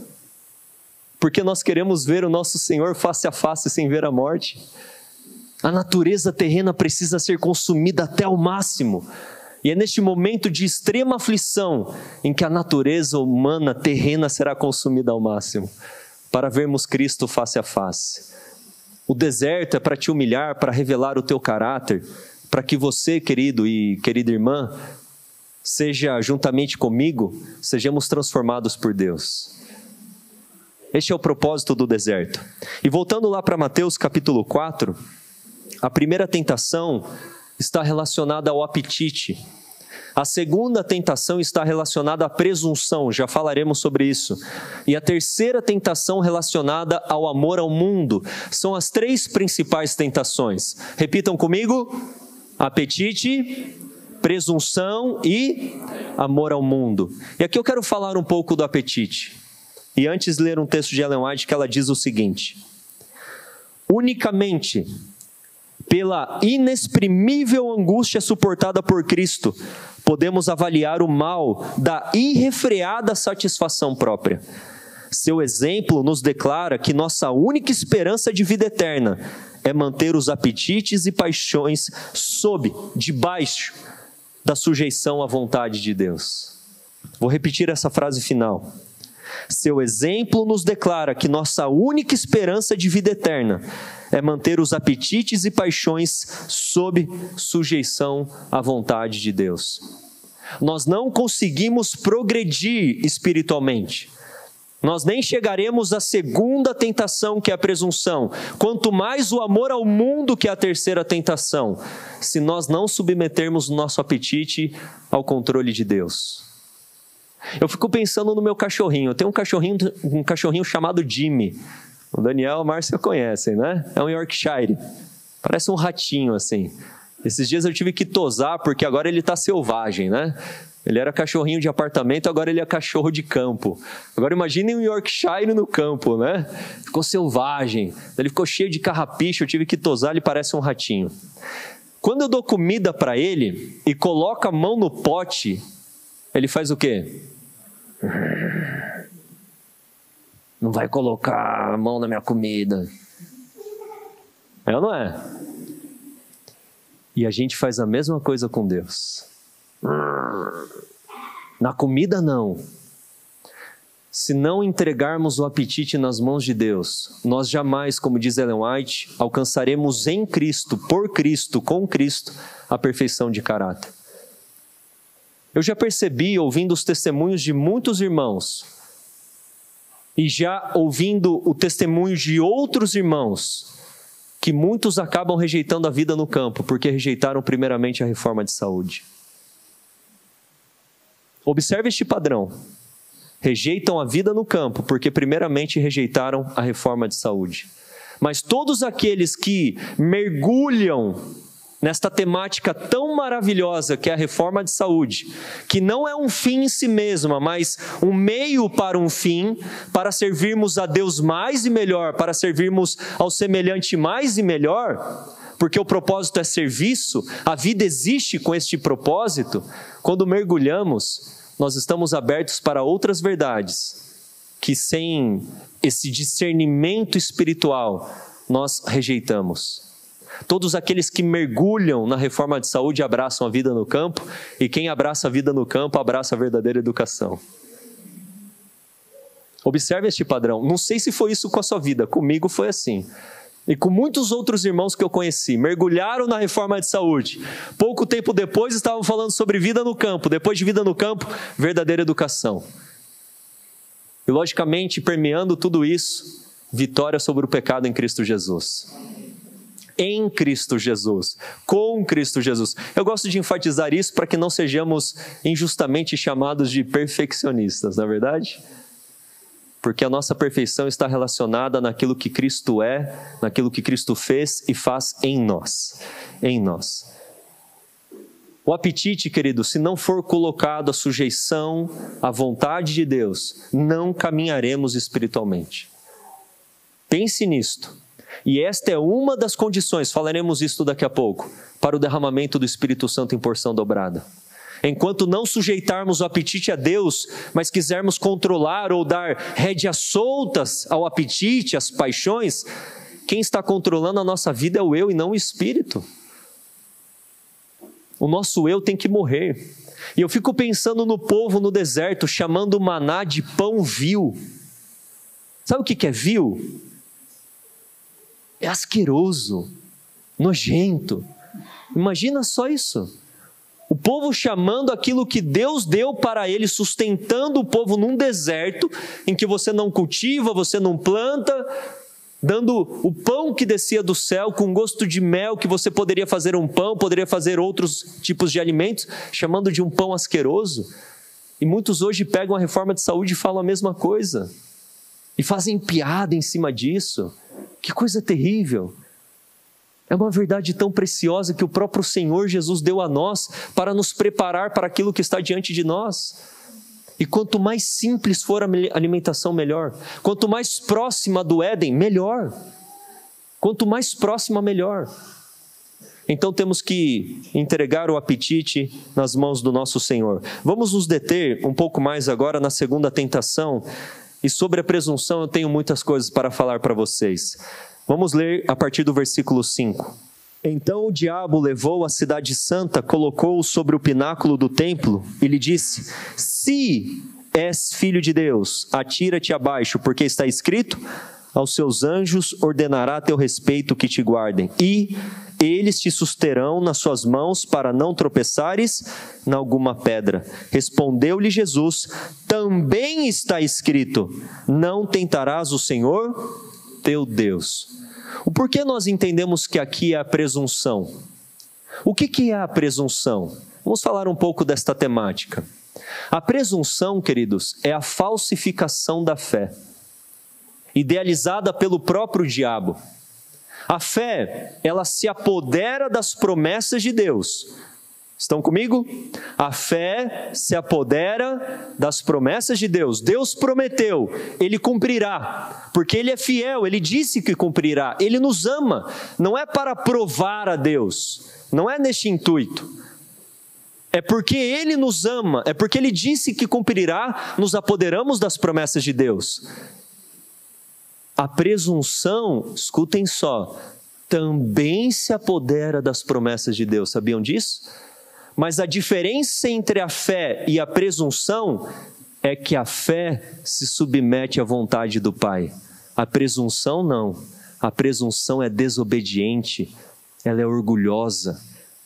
Porque nós queremos ver o nosso Senhor face a face sem ver a morte. A natureza terrena precisa ser consumida até o máximo. E é neste momento de extrema aflição em que a natureza humana terrena será consumida ao máximo, para vermos Cristo face a face. O deserto é para te humilhar, para revelar o teu caráter, para que você, querido e querida irmã, seja juntamente comigo, sejamos transformados por Deus. Este é o propósito do deserto. E voltando lá para Mateus capítulo quatro, a primeira tentação está relacionada ao apetite. A segunda tentação está relacionada à presunção, já falaremos sobre isso. E a terceira tentação relacionada ao amor ao mundo. São as três principais tentações. Repitam comigo: apetite, presunção e amor ao mundo. E aqui eu quero falar um pouco do apetite. E antes ler um texto de Ellen White que ela diz o seguinte: unicamente pela inexprimível angústia suportada por Cristo, podemos avaliar o mal da irrefreada satisfação própria. Seu exemplo nos declara que nossa única esperança de vida eterna é manter os apetites e paixões sob, debaixo da sujeição à vontade de Deus. Vou repetir essa frase final. Seu exemplo nos declara que nossa única esperança de vida eterna é manter os apetites e paixões sob sujeição à vontade de Deus. nós não conseguimos progredir espiritualmente. Nós nem chegaremos à segunda tentação, que é a presunção. Quanto mais o amor ao mundo, que é a terceira tentação, se nós não submetermos o nosso apetite ao controle de Deus. Eu fico pensando no meu cachorrinho. Eu tenho um cachorrinho, um cachorrinho chamado Jimmy. O Daniel e a Márcia conhecem, né? É um Yorkshire. Parece um ratinho, assim. Esses dias eu tive que tosar, porque agora ele está selvagem, né? Ele era cachorrinho de apartamento, agora ele é cachorro de campo. Agora imaginem um Yorkshire no campo, né? Ficou selvagem. Ele ficou cheio de carrapicho, eu tive que tosar, ele parece um ratinho. Quando eu dou comida para ele e coloco a mão no pote, ele faz o quê? Não vai colocar a mão na minha comida. É ou não é? E a gente faz a mesma coisa com Deus. Na comida não. Se não entregarmos o apetite nas mãos de Deus, nós jamais, como diz Ellen White, alcançaremos em Cristo, por Cristo, com Cristo, a perfeição de caráter. Eu já percebi, ouvindo os testemunhos de muitos irmãos, e já ouvindo o testemunho de outros irmãos, que muitos acabam rejeitando a vida no campo, porque rejeitaram primeiramente a reforma de saúde. Observe este padrão. Rejeitam a vida no campo, porque primeiramente rejeitaram a reforma de saúde. Mas todos aqueles que mergulham nesta temática tão maravilhosa que é a reforma de saúde, que não é um fim em si mesma, mas um meio para um fim, para servirmos a Deus mais e melhor, para servirmos ao semelhante mais e melhor, porque o propósito é serviço, a vida existe com este propósito. Quando mergulhamos, nós estamos abertos para outras verdades, que sem esse discernimento espiritual, nós rejeitamos. Todos aqueles que mergulham na reforma de saúde abraçam a vida no campo, e quem abraça a vida no campo abraça a verdadeira educação. Observe este padrão. Não sei se foi isso com a sua vida, comigo foi assim. E com muitos outros irmãos que eu conheci, mergulharam na reforma de saúde. Pouco tempo depois estavam falando sobre vida no campo. Depois de vida no campo, verdadeira educação. E logicamente, permeando tudo isso, vitória sobre o pecado em Cristo Jesus. Em Cristo Jesus, com Cristo Jesus. Eu gosto de enfatizar isso para que não sejamos injustamente chamados de perfeccionistas, não é verdade? Porque a nossa perfeição está relacionada naquilo que Cristo é, naquilo que Cristo fez e faz em nós. Em nós. O apetite, querido, se não for colocado à sujeição à vontade de Deus, não caminharemos espiritualmente. Pense nisto. E esta é uma das condições, falaremos isso daqui a pouco, para o derramamento do Espírito Santo em porção dobrada. Enquanto não sujeitarmos o apetite a Deus, mas quisermos controlar ou dar rédeas soltas ao apetite, às paixões, quem está controlando a nossa vida é o eu e não o Espírito. O nosso eu tem que morrer. E eu fico pensando no povo no deserto, chamando o maná de pão vil. Sabe o que é vil? É asqueroso, nojento. Imagina só isso. O povo chamando aquilo que Deus deu para ele, sustentando o povo num deserto, em que você não cultiva, você não planta, dando o pão que descia do céu, com gosto de mel, que você poderia fazer um pão, poderia fazer outros tipos de alimentos, chamando de um pão asqueroso. E muitos hoje pegam a reforma de saúde e falam a mesma coisa. E fazem piada em cima disso. Que coisa terrível. É uma verdade tão preciosa que o próprio Senhor Jesus deu a nós para nos preparar para aquilo que está diante de nós. E quanto mais simples for a alimentação, melhor. Quanto mais próxima do Éden, melhor. Quanto mais próxima, melhor. Então temos que entregar o apetite nas mãos do nosso Senhor. Vamos nos deter um pouco mais agora na segunda tentação. E sobre a presunção eu tenho muitas coisas para falar para vocês. Vamos ler a partir do versículo cinco. Então o diabo levou a cidade santa, colocou-o sobre o pináculo do templo e lhe disse: se és filho de Deus, atira-te abaixo, porque está escrito: aos seus anjos ordenará a teu respeito que te guardem, e eles te susterão nas suas mãos para não tropeçares em alguma pedra. Respondeu-lhe Jesus: também está escrito, não tentarás o Senhor teu Deus. O porquê nós entendemos que aqui é a presunção? O que que é a presunção? Vamos falar um pouco desta temática. A presunção, queridos, é a falsificação da fé, idealizada pelo próprio diabo. A fé, ela se apodera das promessas de Deus. Estão comigo? A fé se apodera das promessas de Deus. Deus prometeu, Ele cumprirá, porque Ele é fiel, Ele disse que cumprirá. Ele nos ama, não é para provar a Deus, não é neste intuito. É porque Ele nos ama, é porque Ele disse que cumprirá, nos apoderamos das promessas de Deus. A presunção, escutem só, também se apodera das promessas de Deus, sabiam disso? Mas a diferença entre a fé e a presunção é que a fé se submete à vontade do Pai. A presunção não. A presunção é desobediente, ela é orgulhosa,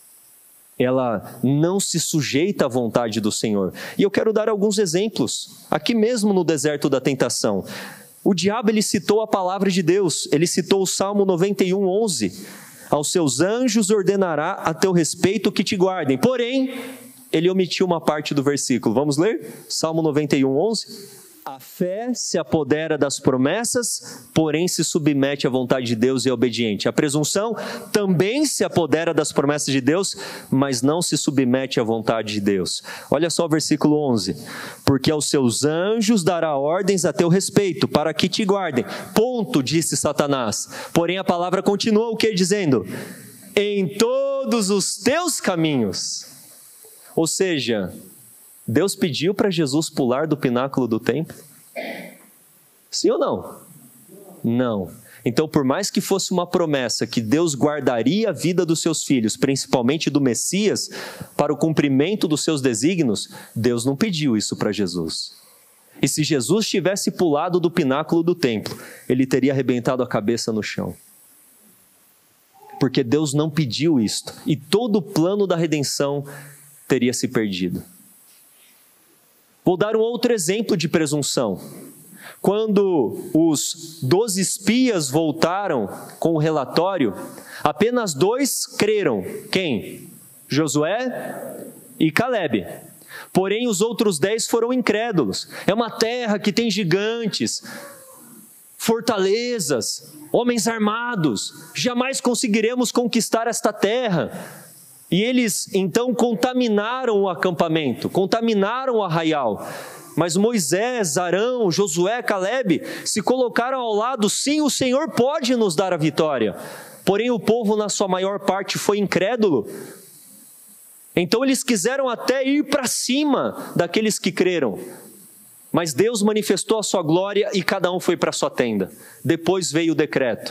ela não se sujeita à vontade do Senhor. E eu quero dar alguns exemplos, aqui mesmo no deserto da tentação. O diabo, ele citou a palavra de Deus, ele citou o Salmo noventa e um, onze. Aos seus anjos ordenará a teu respeito que te guardem. Porém, ele omitiu uma parte do versículo. Vamos ler? Salmo noventa e um, onze. A fé se apodera das promessas, porém se submete à vontade de Deus e é obediente. A presunção também se apodera das promessas de Deus, mas não se submete à vontade de Deus. Olha só o versículo onze. Porque aos seus anjos dará ordens a teu respeito, para que te guardem. Ponto, disse Satanás. Porém a palavra continua o que dizendo? Em todos os teus caminhos. Ou seja, Deus pediu para Jesus pular do pináculo do templo? Sim ou não? Não. Então, por mais que fosse uma promessa que Deus guardaria a vida dos seus filhos, principalmente do Messias, para o cumprimento dos seus desígnios, Deus não pediu isso para Jesus. E se Jesus tivesse pulado do pináculo do templo, ele teria arrebentado a cabeça no chão. Porque Deus não pediu isto, e todo o plano da redenção teria se perdido. Vou dar um outro exemplo de presunção. Quando os doze espias voltaram com o relatório, apenas dois creram. Quem? Josué e Calebe. Porém, os outros dez foram incrédulos. É uma terra que tem gigantes, fortalezas, homens armados. Jamais conseguiremos conquistar esta terra. E eles, então, contaminaram o acampamento, contaminaram o arraial. Mas Moisés, Arão, Josué, Calebe se colocaram ao lado. Sim, o Senhor pode nos dar a vitória. Porém, o povo, na sua maior parte, foi incrédulo. Então, eles quiseram até ir para cima daqueles que creram. Mas Deus manifestou a sua glória e cada um foi para a sua tenda. Depois veio o decreto.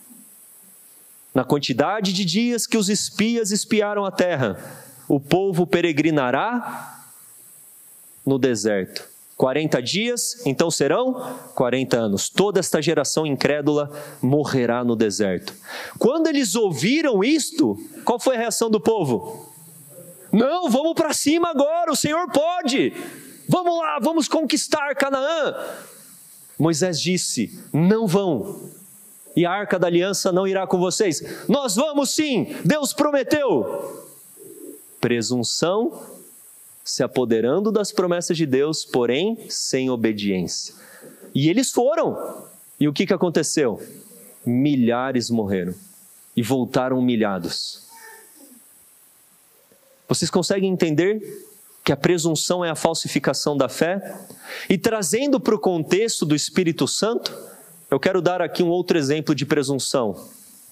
Na quantidade de dias que os espias espiaram a terra, o povo peregrinará no deserto. quarenta dias, então serão quarenta anos. Toda esta geração incrédula morrerá no deserto. Quando eles ouviram isto, qual foi a reação do povo? Não, vamos para cima agora, o Senhor pode. Vamos lá, vamos conquistar Canaã. Moisés disse, não vão. E a arca da aliança não irá com vocês. Nós vamos sim, Deus prometeu. Presunção, se apoderando das promessas de Deus, porém sem obediência. E eles foram. E o que, que aconteceu? Milhares morreram e voltaram humilhados. Vocês conseguem entender que a presunção é a falsificação da fé? E trazendo para o contexto do Espírito Santo, eu quero dar aqui um outro exemplo de presunção.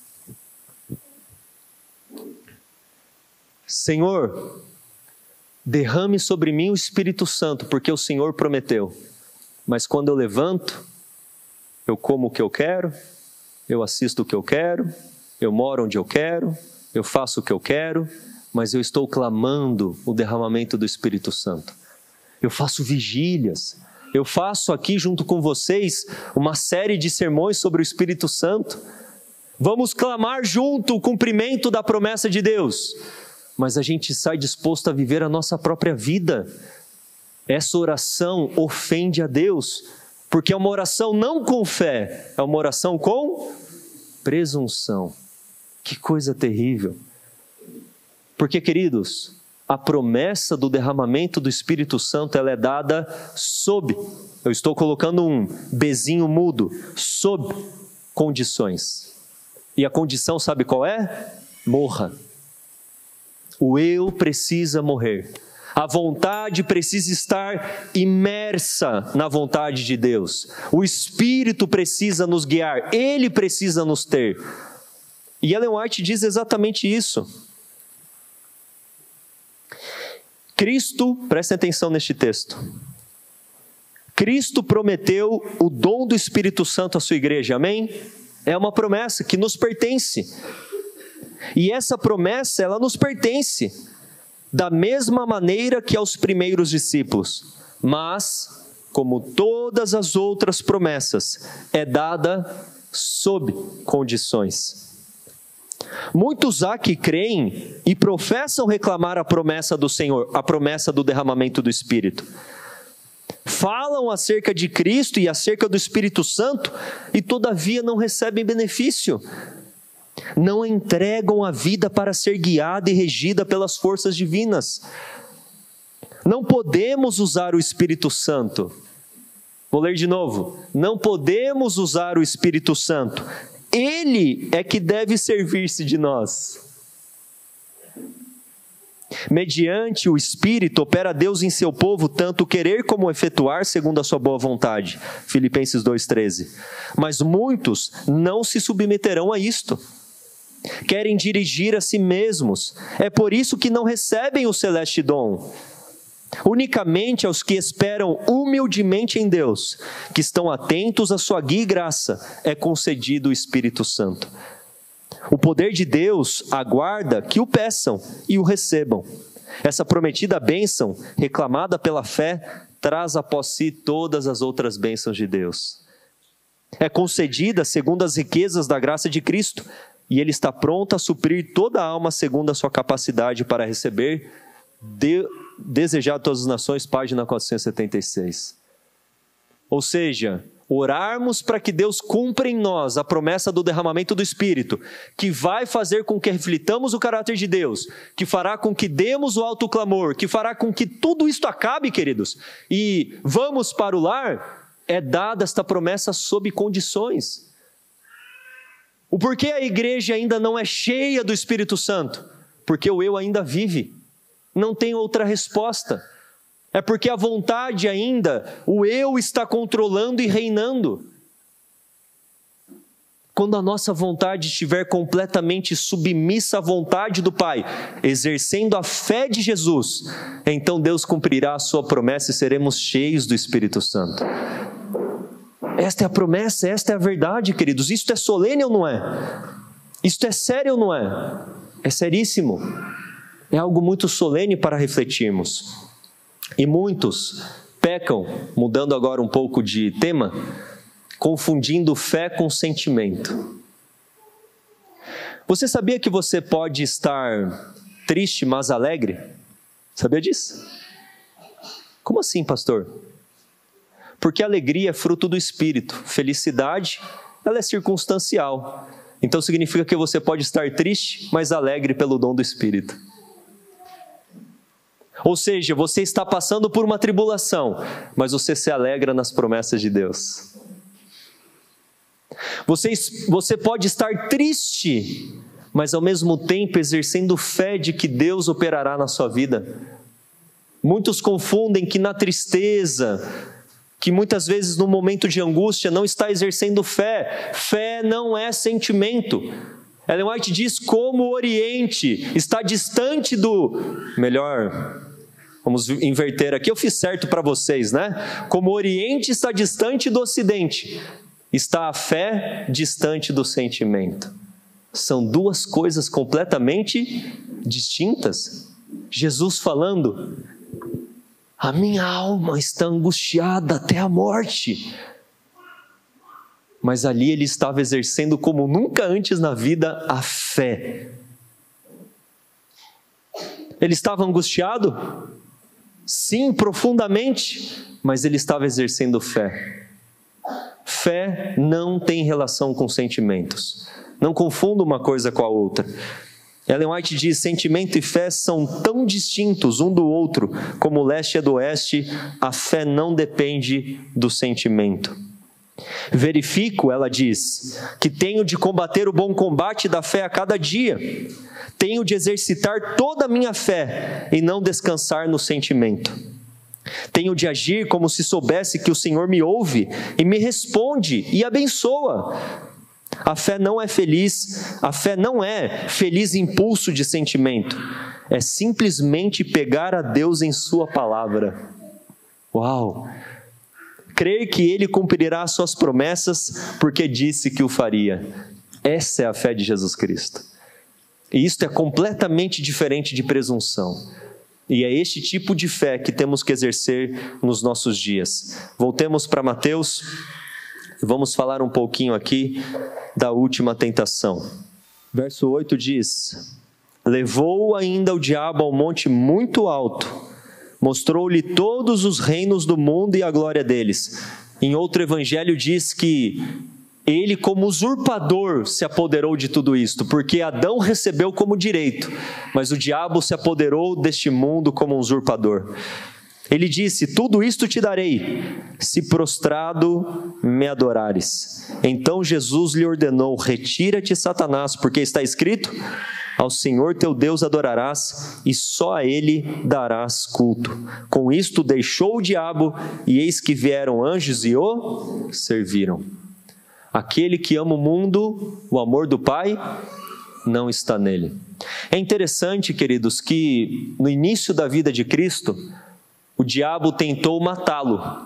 Senhor, derrame sobre mim o Espírito Santo, porque o Senhor prometeu. Mas quando eu levanto, eu como o que eu quero, eu assisto o que eu quero, eu moro onde eu quero, eu faço o que eu quero, mas eu estou clamando o derramamento do Espírito Santo. Eu faço vigílias, Eu faço aqui junto com vocês uma série de sermões sobre o Espírito Santo. Vamos clamar junto o cumprimento da promessa de Deus. Mas a gente sai disposto a viver a nossa própria vida. Essa oração ofende a Deus, porque é uma oração não com fé, é uma oração com presunção. Que coisa terrível. Porque, queridos, a promessa do derramamento do Espírito Santo, ela é dada sob, eu estou colocando um bezinho mudo, sob condições. E a condição sabe qual é? Morra. O eu precisa morrer. A vontade precisa estar imersa na vontade de Deus. O Espírito precisa nos guiar, Ele precisa nos ter. E Ellen White diz exatamente isso. Cristo, prestem atenção neste texto. Cristo prometeu o dom do Espírito Santo à sua igreja, amém? É uma promessa que nos pertence. E essa promessa, ela nos pertence da mesma maneira que aos primeiros discípulos. Mas, como todas as outras promessas, é dada sob condições. Muitos há que creem e professam reclamar a promessa do Senhor, a promessa do derramamento do Espírito. Falam acerca de Cristo e acerca do Espírito Santo e todavia não recebem benefício. Não entregam a vida para ser guiada e regida pelas forças divinas. Não podemos usar o Espírito Santo. Vou ler de novo. Não podemos usar o Espírito Santo. Ele é que deve servir-se de nós. Mediante o Espírito, opera Deus em seu povo tanto querer como efetuar segundo a sua boa vontade. Filipenses dois, treze. Mas muitos não se submeterão a isto. Querem dirigir a si mesmos. É por isso que não recebem o celeste dom. Unicamente aos que esperam humildemente em Deus, que estão atentos à sua guia e graça, é concedido o Espírito Santo. O poder de Deus aguarda que o peçam e o recebam. Essa prometida bênção, reclamada pela fé, traz após si todas as outras bênçãos de Deus. É concedida segundo as riquezas da graça de Cristo, e Ele está pronto a suprir toda a alma segundo a sua capacidade para receber. De, Desejar todas as nações, página quatrocentos e setenta e seis. Ou seja, orarmos para que Deus cumpra em nós a promessa do derramamento do Espírito, que vai fazer com que reflitamos o caráter de Deus, que fará com que demos o alto clamor, que fará com que tudo isto acabe, queridos, e vamos para o lar, é dada esta promessa sob condições. O porquê a igreja ainda não é cheia do Espírito Santo? Porque o eu ainda vive. Não tem outra resposta. É porque a vontade ainda, o eu está controlando e reinando. Quando a nossa vontade estiver completamente submissa à vontade do Pai, exercendo a fé de Jesus, então Deus cumprirá a sua promessa e seremos cheios do Espírito Santo. Esta é a promessa, esta é a verdade, queridos. Isto é solene ou não é? Isto é sério ou não é? É seríssimo. É algo muito solene para refletirmos. E muitos pecam, mudando agora um pouco de tema, confundindo fé com sentimento. Você sabia que você pode estar triste, mas alegre? Sabia disso? Como assim, pastor? Porque a alegria é fruto do Espírito. Felicidade, ela é circunstancial. Então significa que você pode estar triste, mas alegre pelo dom do Espírito. Ou seja, você está passando por uma tribulação, mas você se alegra nas promessas de Deus. Você, você pode estar triste, mas ao mesmo tempo exercendo fé de que Deus operará na sua vida. Muitos confundem que na tristeza, que muitas vezes no momento de angústia não está exercendo fé. Fé não é sentimento. Ellen White diz como o Oriente está distante do... Melhor... Vamos inverter aqui, eu fiz certo para vocês, né? Como o Oriente está distante do Ocidente, está a fé distante do sentimento. São duas coisas completamente distintas. Jesus falando, a minha alma está angustiada até a morte. Mas ali ele estava exercendo como nunca antes na vida a fé. Ele estava angustiado? Sim, profundamente, mas ele estava exercendo fé. Fé não tem relação com sentimentos. Não confunda uma coisa com a outra. Ellen White diz: sentimento e fé são tão distintos um do outro como o leste é do oeste. A fé não depende do sentimento. Verifico, ela diz, que tenho de combater o bom combate da fé a cada dia. Tenho de exercitar toda a minha fé e não descansar no sentimento. Tenho de agir como se soubesse que o Senhor me ouve e me responde e abençoa. A fé não é feliz, a fé não é feliz impulso de sentimento. É simplesmente pegar a Deus em sua palavra. Uau! Crer que Ele cumprirá as suas promessas porque disse que o faria. Essa é a fé de Jesus Cristo. E isto é completamente diferente de presunção. E é este tipo de fé que temos que exercer nos nossos dias. Voltemos para Mateus. Vamos falar um pouquinho aqui da última tentação. Verso oito diz: levou ainda o diabo ao monte muito alto, mostrou-lhe todos os reinos do mundo e a glória deles. Em outro evangelho diz que ele, como usurpador, se apoderou de tudo isto, porque Adão recebeu como direito, mas o diabo se apoderou deste mundo como um usurpador. Ele disse: tudo isto te darei, se prostrado me adorares. Então Jesus lhe ordenou: retira-te, Satanás, porque está escrito: ao Senhor teu Deus adorarás, e só a Ele darás culto. Com isto deixou o diabo, e eis que vieram anjos e o serviram. Aquele que ama o mundo, o amor do Pai não está nele. É interessante, queridos, que no início da vida de Cristo, o diabo tentou matá-lo.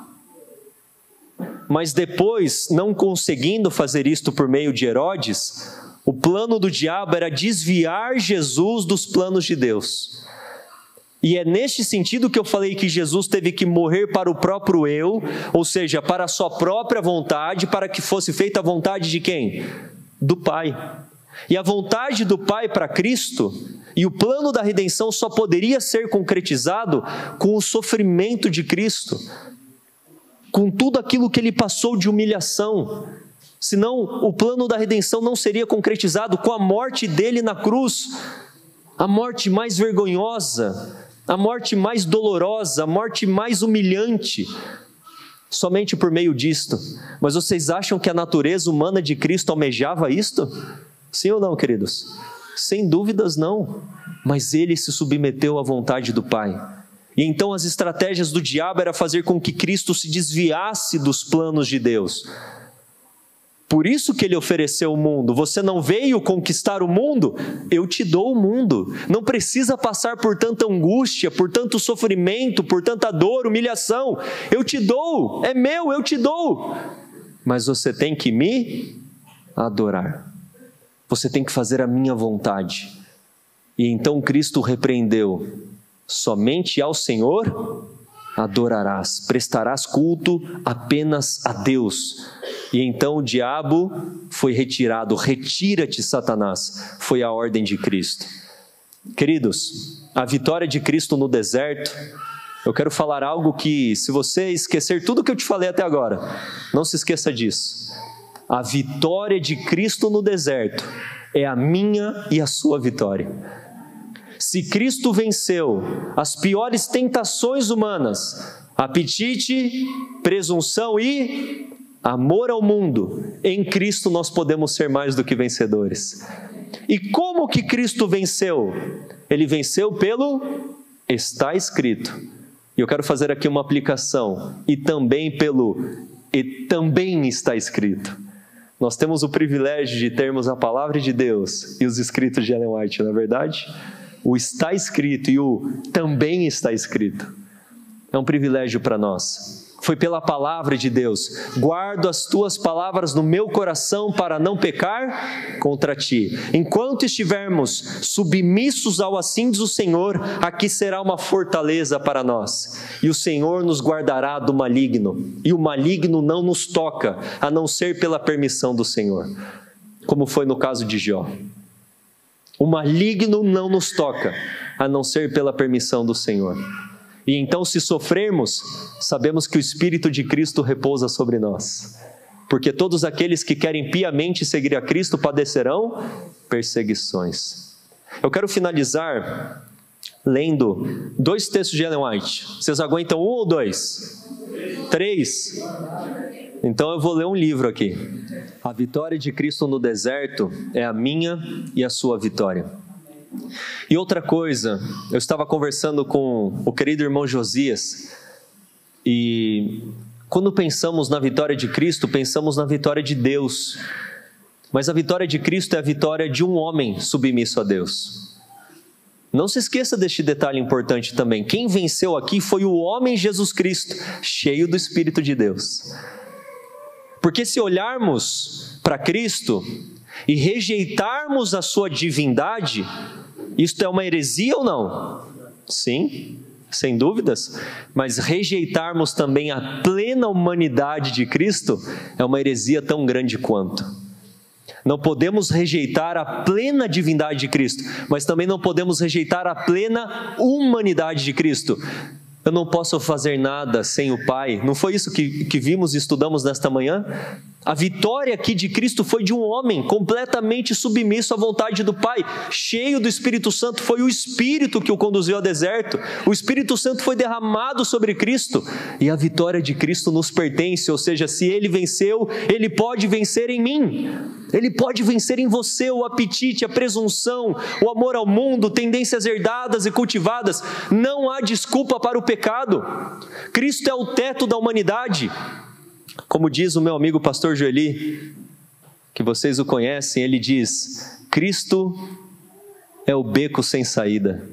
Mas depois, não conseguindo fazer isto por meio de Herodes, o plano do diabo era desviar Jesus dos planos de Deus. E é neste sentido que eu falei que Jesus teve que morrer para o próprio eu, ou seja, para a sua própria vontade, para que fosse feita a vontade de quem? Do Pai. E a vontade do Pai para Cristo e o plano da redenção só poderia ser concretizado com o sofrimento de Cristo, com tudo aquilo que Ele passou de humilhação. Senão o plano da redenção não seria concretizado com a morte dele na cruz, a morte mais vergonhosa, a morte mais dolorosa, a morte mais humilhante, somente por meio disto. Mas vocês acham que a natureza humana de Cristo almejava isto? Sim ou não, queridos? Sem dúvidas não, mas ele se submeteu à vontade do Pai. E então as estratégias do diabo era fazer com que Cristo se desviasse dos planos de Deus. Por isso que ele ofereceu o mundo. Você não veio conquistar o mundo? Eu te dou o mundo. Não precisa passar por tanta angústia, por tanto sofrimento, por tanta dor, humilhação. Eu te dou, é meu, eu te dou. Mas você tem que me adorar. Você tem que fazer a minha vontade. E então Cristo repreendeu: somente ao Senhor adorarás, prestarás culto apenas a Deus. E então o diabo foi retirado. Retira-te, Satanás, foi a ordem de Cristo. Queridos, a vitória de Cristo no deserto, eu quero falar algo que, se você esquecer tudo que eu te falei até agora, não se esqueça disso. A vitória de Cristo no deserto é a minha e a sua vitória. Se Cristo venceu as piores tentações humanas, apetite, presunção e amor ao mundo, em Cristo nós podemos ser mais do que vencedores. E como que Cristo venceu? Ele venceu pelo está escrito. E eu quero fazer aqui uma aplicação. E também pelo e também está escrito. Nós temos o privilégio de termos a palavra de Deus e os escritos de Ellen White, não é verdade? O está escrito e o também está escrito. É um privilégio para nós. foi pela palavra de Deus. Guardo as tuas palavras no meu coração para não pecar contra ti. Enquanto estivermos submissos ao assim diz o Senhor, aqui será uma fortaleza para nós. E o Senhor nos guardará do maligno. E o maligno não nos toca, a não ser pela permissão do Senhor. Como foi no caso de Jó. O maligno não nos toca, a não ser pela permissão do Senhor. E então, se sofrermos, sabemos que o Espírito de Cristo repousa sobre nós. Porque todos aqueles que querem piamente seguir a Cristo padecerão perseguições. Eu quero finalizar lendo dois textos de Ellen White. Vocês aguentam um ou dois? Três? Então eu vou ler um livro aqui. A vitória de Cristo no deserto é a minha e a sua vitória. E outra coisa, eu estava conversando com o querido irmão Josias, e quando pensamos na vitória de Cristo, pensamos na vitória de Deus. Mas a vitória de Cristo é a vitória de um homem submisso a Deus. Não se esqueça deste detalhe importante também. Quem venceu aqui foi o homem Jesus Cristo, cheio do Espírito de Deus. Porque se olharmos para Cristo e rejeitarmos a sua divindade, isto é uma heresia ou não? Sim, sem dúvidas. Mas rejeitarmos também a plena humanidade de Cristo é uma heresia tão grande quanto. Não podemos rejeitar a plena divindade de Cristo, mas também não podemos rejeitar a plena humanidade de Cristo. Eu não posso fazer nada sem o Pai. Não foi isso que, que vimos e estudamos nesta manhã? A vitória aqui de Cristo foi de um homem completamente submisso à vontade do Pai, cheio do Espírito Santo. Foi o Espírito que o conduziu ao deserto. O Espírito Santo foi derramado sobre Cristo. E a vitória de Cristo nos pertence, ou seja, se Ele venceu, Ele pode vencer em mim. Ele pode vencer em você o apetite, a presunção, o amor ao mundo, tendências herdadas e cultivadas. Não há desculpa para o pecado. Cristo é o teto da humanidade. Como diz o meu amigo pastor Joeli, que vocês o conhecem, ele diz: Cristo é o beco sem saída.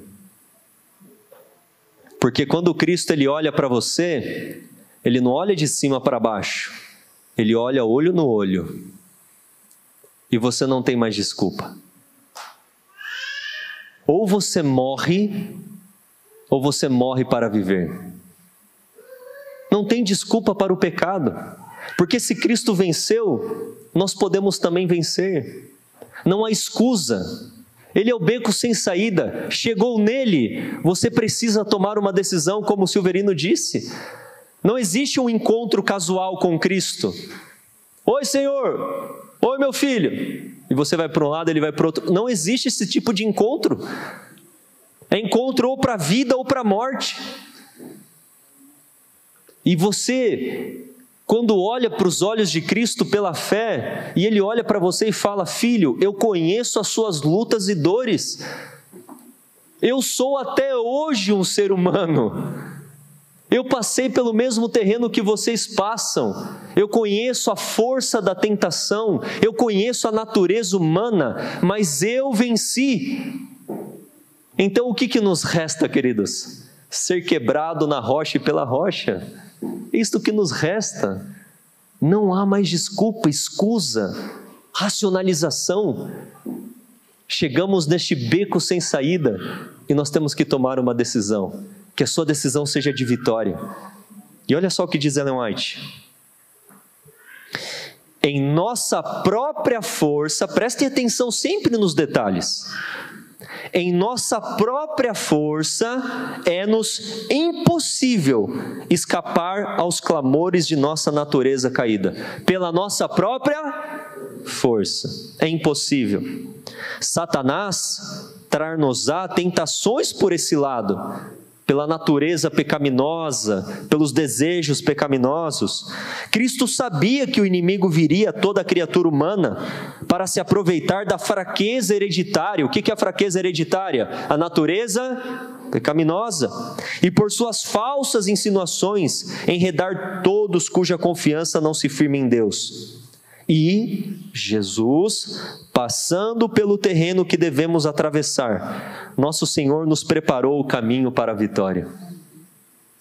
Porque quando Cristo ele olha para você, ele não olha de cima para baixo, ele olha olho no olho. E você não tem mais desculpa. Ou você morre, ou você morre para viver. Não tem desculpa para o pecado, porque se Cristo venceu, nós podemos também vencer. Não há escusa. Ele é o beco sem saída. Chegou nele, você precisa tomar uma decisão, como o Silverino disse. Não existe um encontro casual com Cristo. Oi, Senhor. Oi, meu filho. E você vai para um lado, ele vai para o outro. Não existe esse tipo de encontro. É encontro ou para a vida ou para a morte. E você, quando olha para os olhos de Cristo pela fé, e Ele olha para você e fala: filho, eu conheço as suas lutas e dores. Eu sou até hoje um ser humano. Eu passei pelo mesmo terreno que vocês passam. Eu conheço a força da tentação. Eu conheço a natureza humana, mas eu venci. Então o que que nos resta, queridos? Ser quebrado na rocha e pela rocha. Isto que nos resta. Não há mais desculpa, escusa, racionalização. Chegamos neste beco sem saída e nós temos que tomar uma decisão. Que a sua decisão seja de vitória. E olha só o que diz Ellen White. Em nossa própria força, prestem atenção sempre nos detalhes. Em nossa própria força, é-nos impossível escapar aos clamores de nossa natureza caída. Pela nossa própria força, é impossível. Satanás trar-nos-á tentações por esse lado, pela natureza pecaminosa, pelos desejos pecaminosos. Cristo sabia que o inimigo viria a toda a criatura humana para se aproveitar da fraqueza hereditária. O que é a fraqueza hereditária? A natureza pecaminosa. E por suas falsas insinuações, enredar todos cuja confiança não se firma em Deus. E Jesus, passando pelo terreno que devemos atravessar, nosso Senhor nos preparou o caminho para a vitória.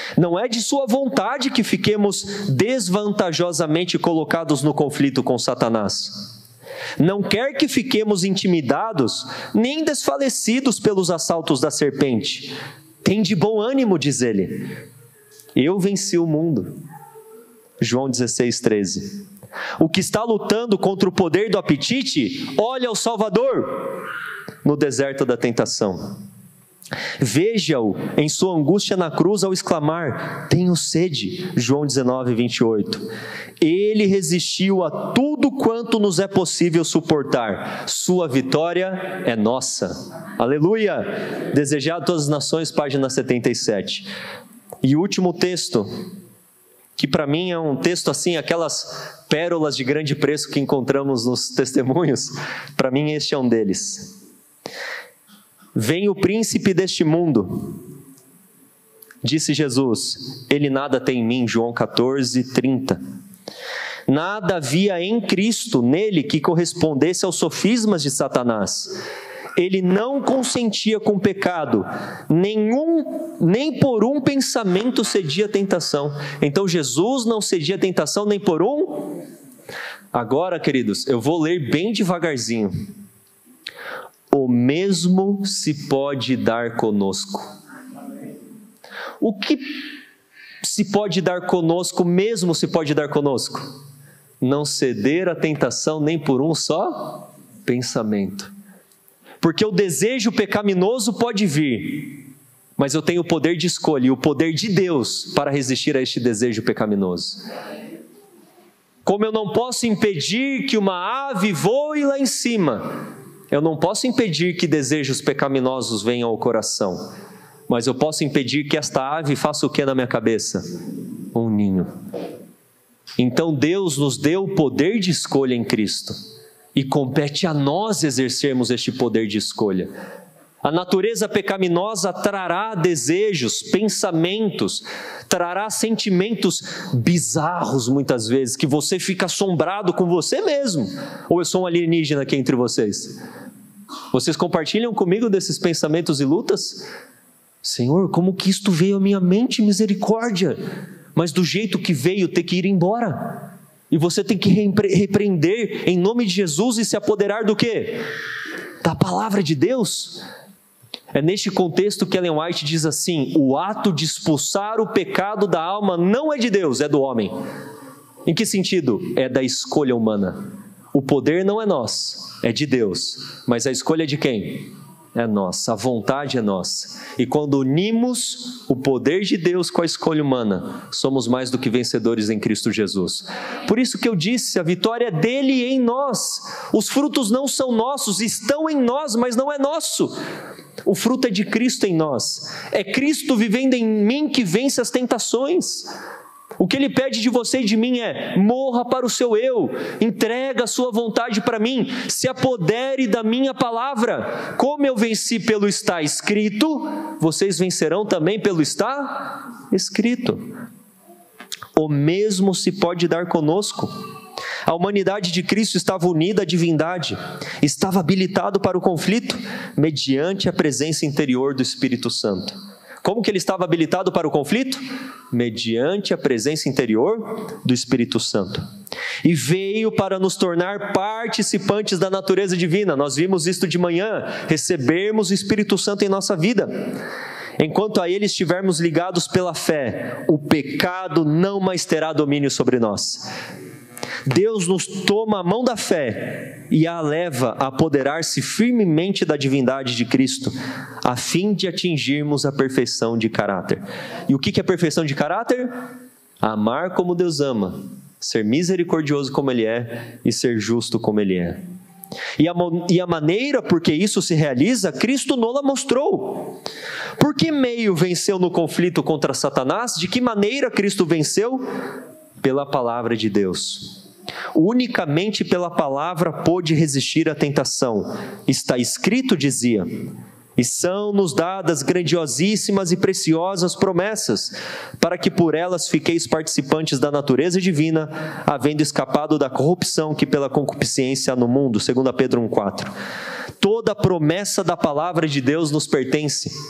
Não é de sua vontade que fiquemos desvantajosamente colocados no conflito com Satanás. Não quer que fiquemos intimidados, nem desfalecidos pelos assaltos da serpente. Tem de bom ânimo, diz ele. Eu venci o mundo. João dezesseis, treze. O que está lutando contra o poder do apetite, olha ao Salvador no deserto da tentação. Veja-o em sua angústia na cruz ao exclamar: tenho sede. João dezenove, vinte e oito. Ele resistiu a tudo quanto nos é possível suportar. Sua vitória é nossa. Aleluia! Desejado a todas as nações, página setenta e sete. E o último texto, que para mim é um texto assim, aquelas pérolas de grande preço que encontramos nos testemunhos, para mim este é um deles. Vem o príncipe deste mundo, disse Jesus, ele nada tem em mim, João quatorze, trinta. Nada havia em Cristo, nele, que correspondesse aos sofismas de Satanás. Ele não consentia com o pecado, nenhum, nem por um pensamento cedia à tentação. Então Jesus não cedia à tentação nem por um. Agora, queridos, eu vou ler bem devagarzinho. O mesmo se pode dar conosco. O que se pode dar conosco, mesmo se pode dar conosco? Não ceder à tentação nem por um só pensamento. Porque o desejo pecaminoso pode vir, mas eu tenho o poder de escolha e o poder de Deus para resistir a este desejo pecaminoso. Como eu não posso impedir que uma ave voe lá em cima, eu não posso impedir que desejos pecaminosos venham ao coração, mas eu posso impedir que esta ave faça o que na minha cabeça? Um ninho. Então Deus nos deu o poder de escolha em Cristo, e compete a nós exercermos este poder de escolha. A natureza pecaminosa trará desejos, pensamentos, trará sentimentos bizarros muitas vezes, que você fica assombrado com você mesmo. Ou eu sou um alienígena aqui entre vocês? Vocês compartilham comigo desses pensamentos e lutas? Senhor, como que isto veio à minha mente, misericórdia? Mas do jeito que veio, ter que ir embora. E você tem que repreender em nome de Jesus e se apoderar do quê? Da palavra de Deus. É neste contexto que Ellen White diz assim: o ato de expulsar o pecado da alma não é de Deus, é do homem. Em que sentido? É da escolha humana. O poder não é nosso, é de Deus. Mas a escolha é de quem? É nossa, a vontade é nossa. E quando unimos o poder de Deus com a escolha humana, somos mais do que vencedores em Cristo Jesus. Por isso que eu disse, a vitória é dele em nós. Os frutos não são nossos, estão em nós, mas não é nosso. O fruto é de Cristo em nós. É Cristo vivendo em mim que vence as tentações. O que Ele pede de você e de mim é: morra para o seu eu, entrega a sua vontade para mim, se apodere da minha palavra. Como eu venci pelo está escrito, vocês vencerão também pelo está escrito. O mesmo se pode dar conosco. A humanidade de Cristo estava unida à divindade, estava habilitado para o conflito, mediante a presença interior do Espírito Santo. Como que ele estava habilitado para o conflito? Mediante a presença interior do Espírito Santo. E veio para nos tornar participantes da natureza divina. Nós vimos isto de manhã, recebermos o Espírito Santo em nossa vida. Enquanto a ele estivermos ligados pela fé, o pecado não mais terá domínio sobre nós. Deus nos toma a mão da fé e a leva a apoderar-se firmemente da divindade de Cristo, a fim de atingirmos a perfeição de caráter. E o que é perfeição de caráter? Amar como Deus ama, ser misericordioso como Ele é e ser justo como Ele é. E a, e a maneira por que isso se realiza, Cristo nola mostrou. Por que meio venceu no conflito contra Satanás? De que maneira Cristo venceu? Pela palavra de Deus. Unicamente pela palavra pôde resistir à tentação. Está escrito, dizia, e são-nos dadas grandiosíssimas e preciosas promessas, para que por elas fiqueis participantes da natureza divina, havendo escapado da corrupção que pela concupiscência há no mundo, segundo Pedro um, quatro. Toda a promessa da palavra de Deus nos pertence.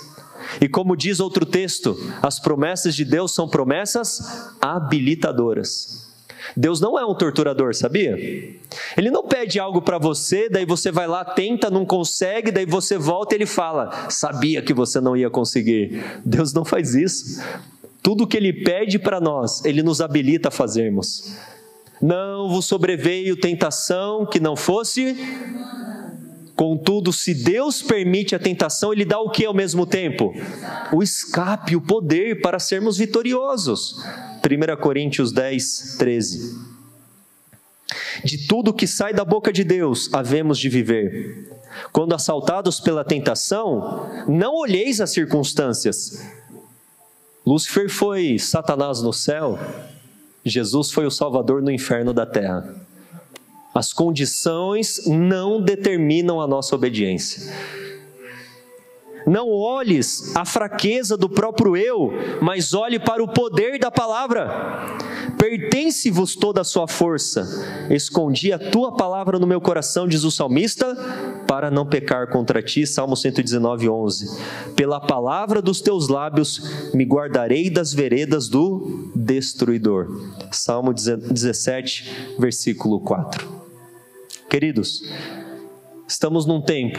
E como diz outro texto, as promessas de Deus são promessas habilitadoras. Deus não é um torturador, sabia? Ele não pede algo para você, daí você vai lá, tenta, não consegue, daí você volta e ele fala, sabia que você não ia conseguir. Deus não faz isso. Tudo que ele pede para nós, ele nos habilita a fazermos. Não vos sobreveio tentação que não fosse... Contudo, se Deus permite a tentação, Ele dá o que ao mesmo tempo? O escape, o poder para sermos vitoriosos. primeira Coríntios dez, treze. De tudo que sai da boca de Deus, havemos de viver. Quando assaltados pela tentação, não olheis as circunstâncias. Lúcifer foi Satanás no céu, Jesus foi o Salvador no inferno da terra. As condições não determinam a nossa obediência. Não olhes a fraqueza do próprio eu, mas olhe para o poder da palavra. Pertence-vos toda a sua força. Escondi a tua palavra no meu coração, diz o salmista, para não pecar contra ti. Salmo cento e dezenove, onze. Pela palavra dos teus lábios me guardarei das veredas do destruidor. Salmo dezessete, versículo quatro. Queridos, estamos num tempo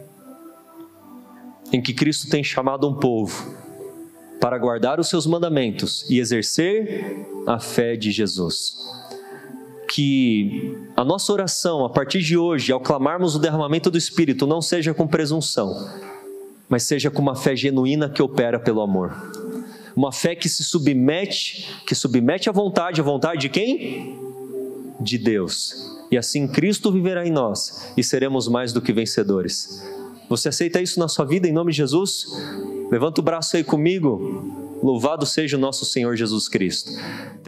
em que Cristo tem chamado um povo para guardar os seus mandamentos e exercer a fé de Jesus. Que a nossa oração, a partir de hoje, ao clamarmos o derramamento do Espírito, não seja com presunção, mas seja com uma fé genuína que opera pelo amor. Uma fé que se submete, que submete à vontade, à vontade de quem? De Deus. E assim Cristo viverá em nós e seremos mais do que vencedores. Você aceita isso na sua vida em nome de Jesus? Levanta o braço aí comigo. Louvado seja o nosso Senhor Jesus Cristo.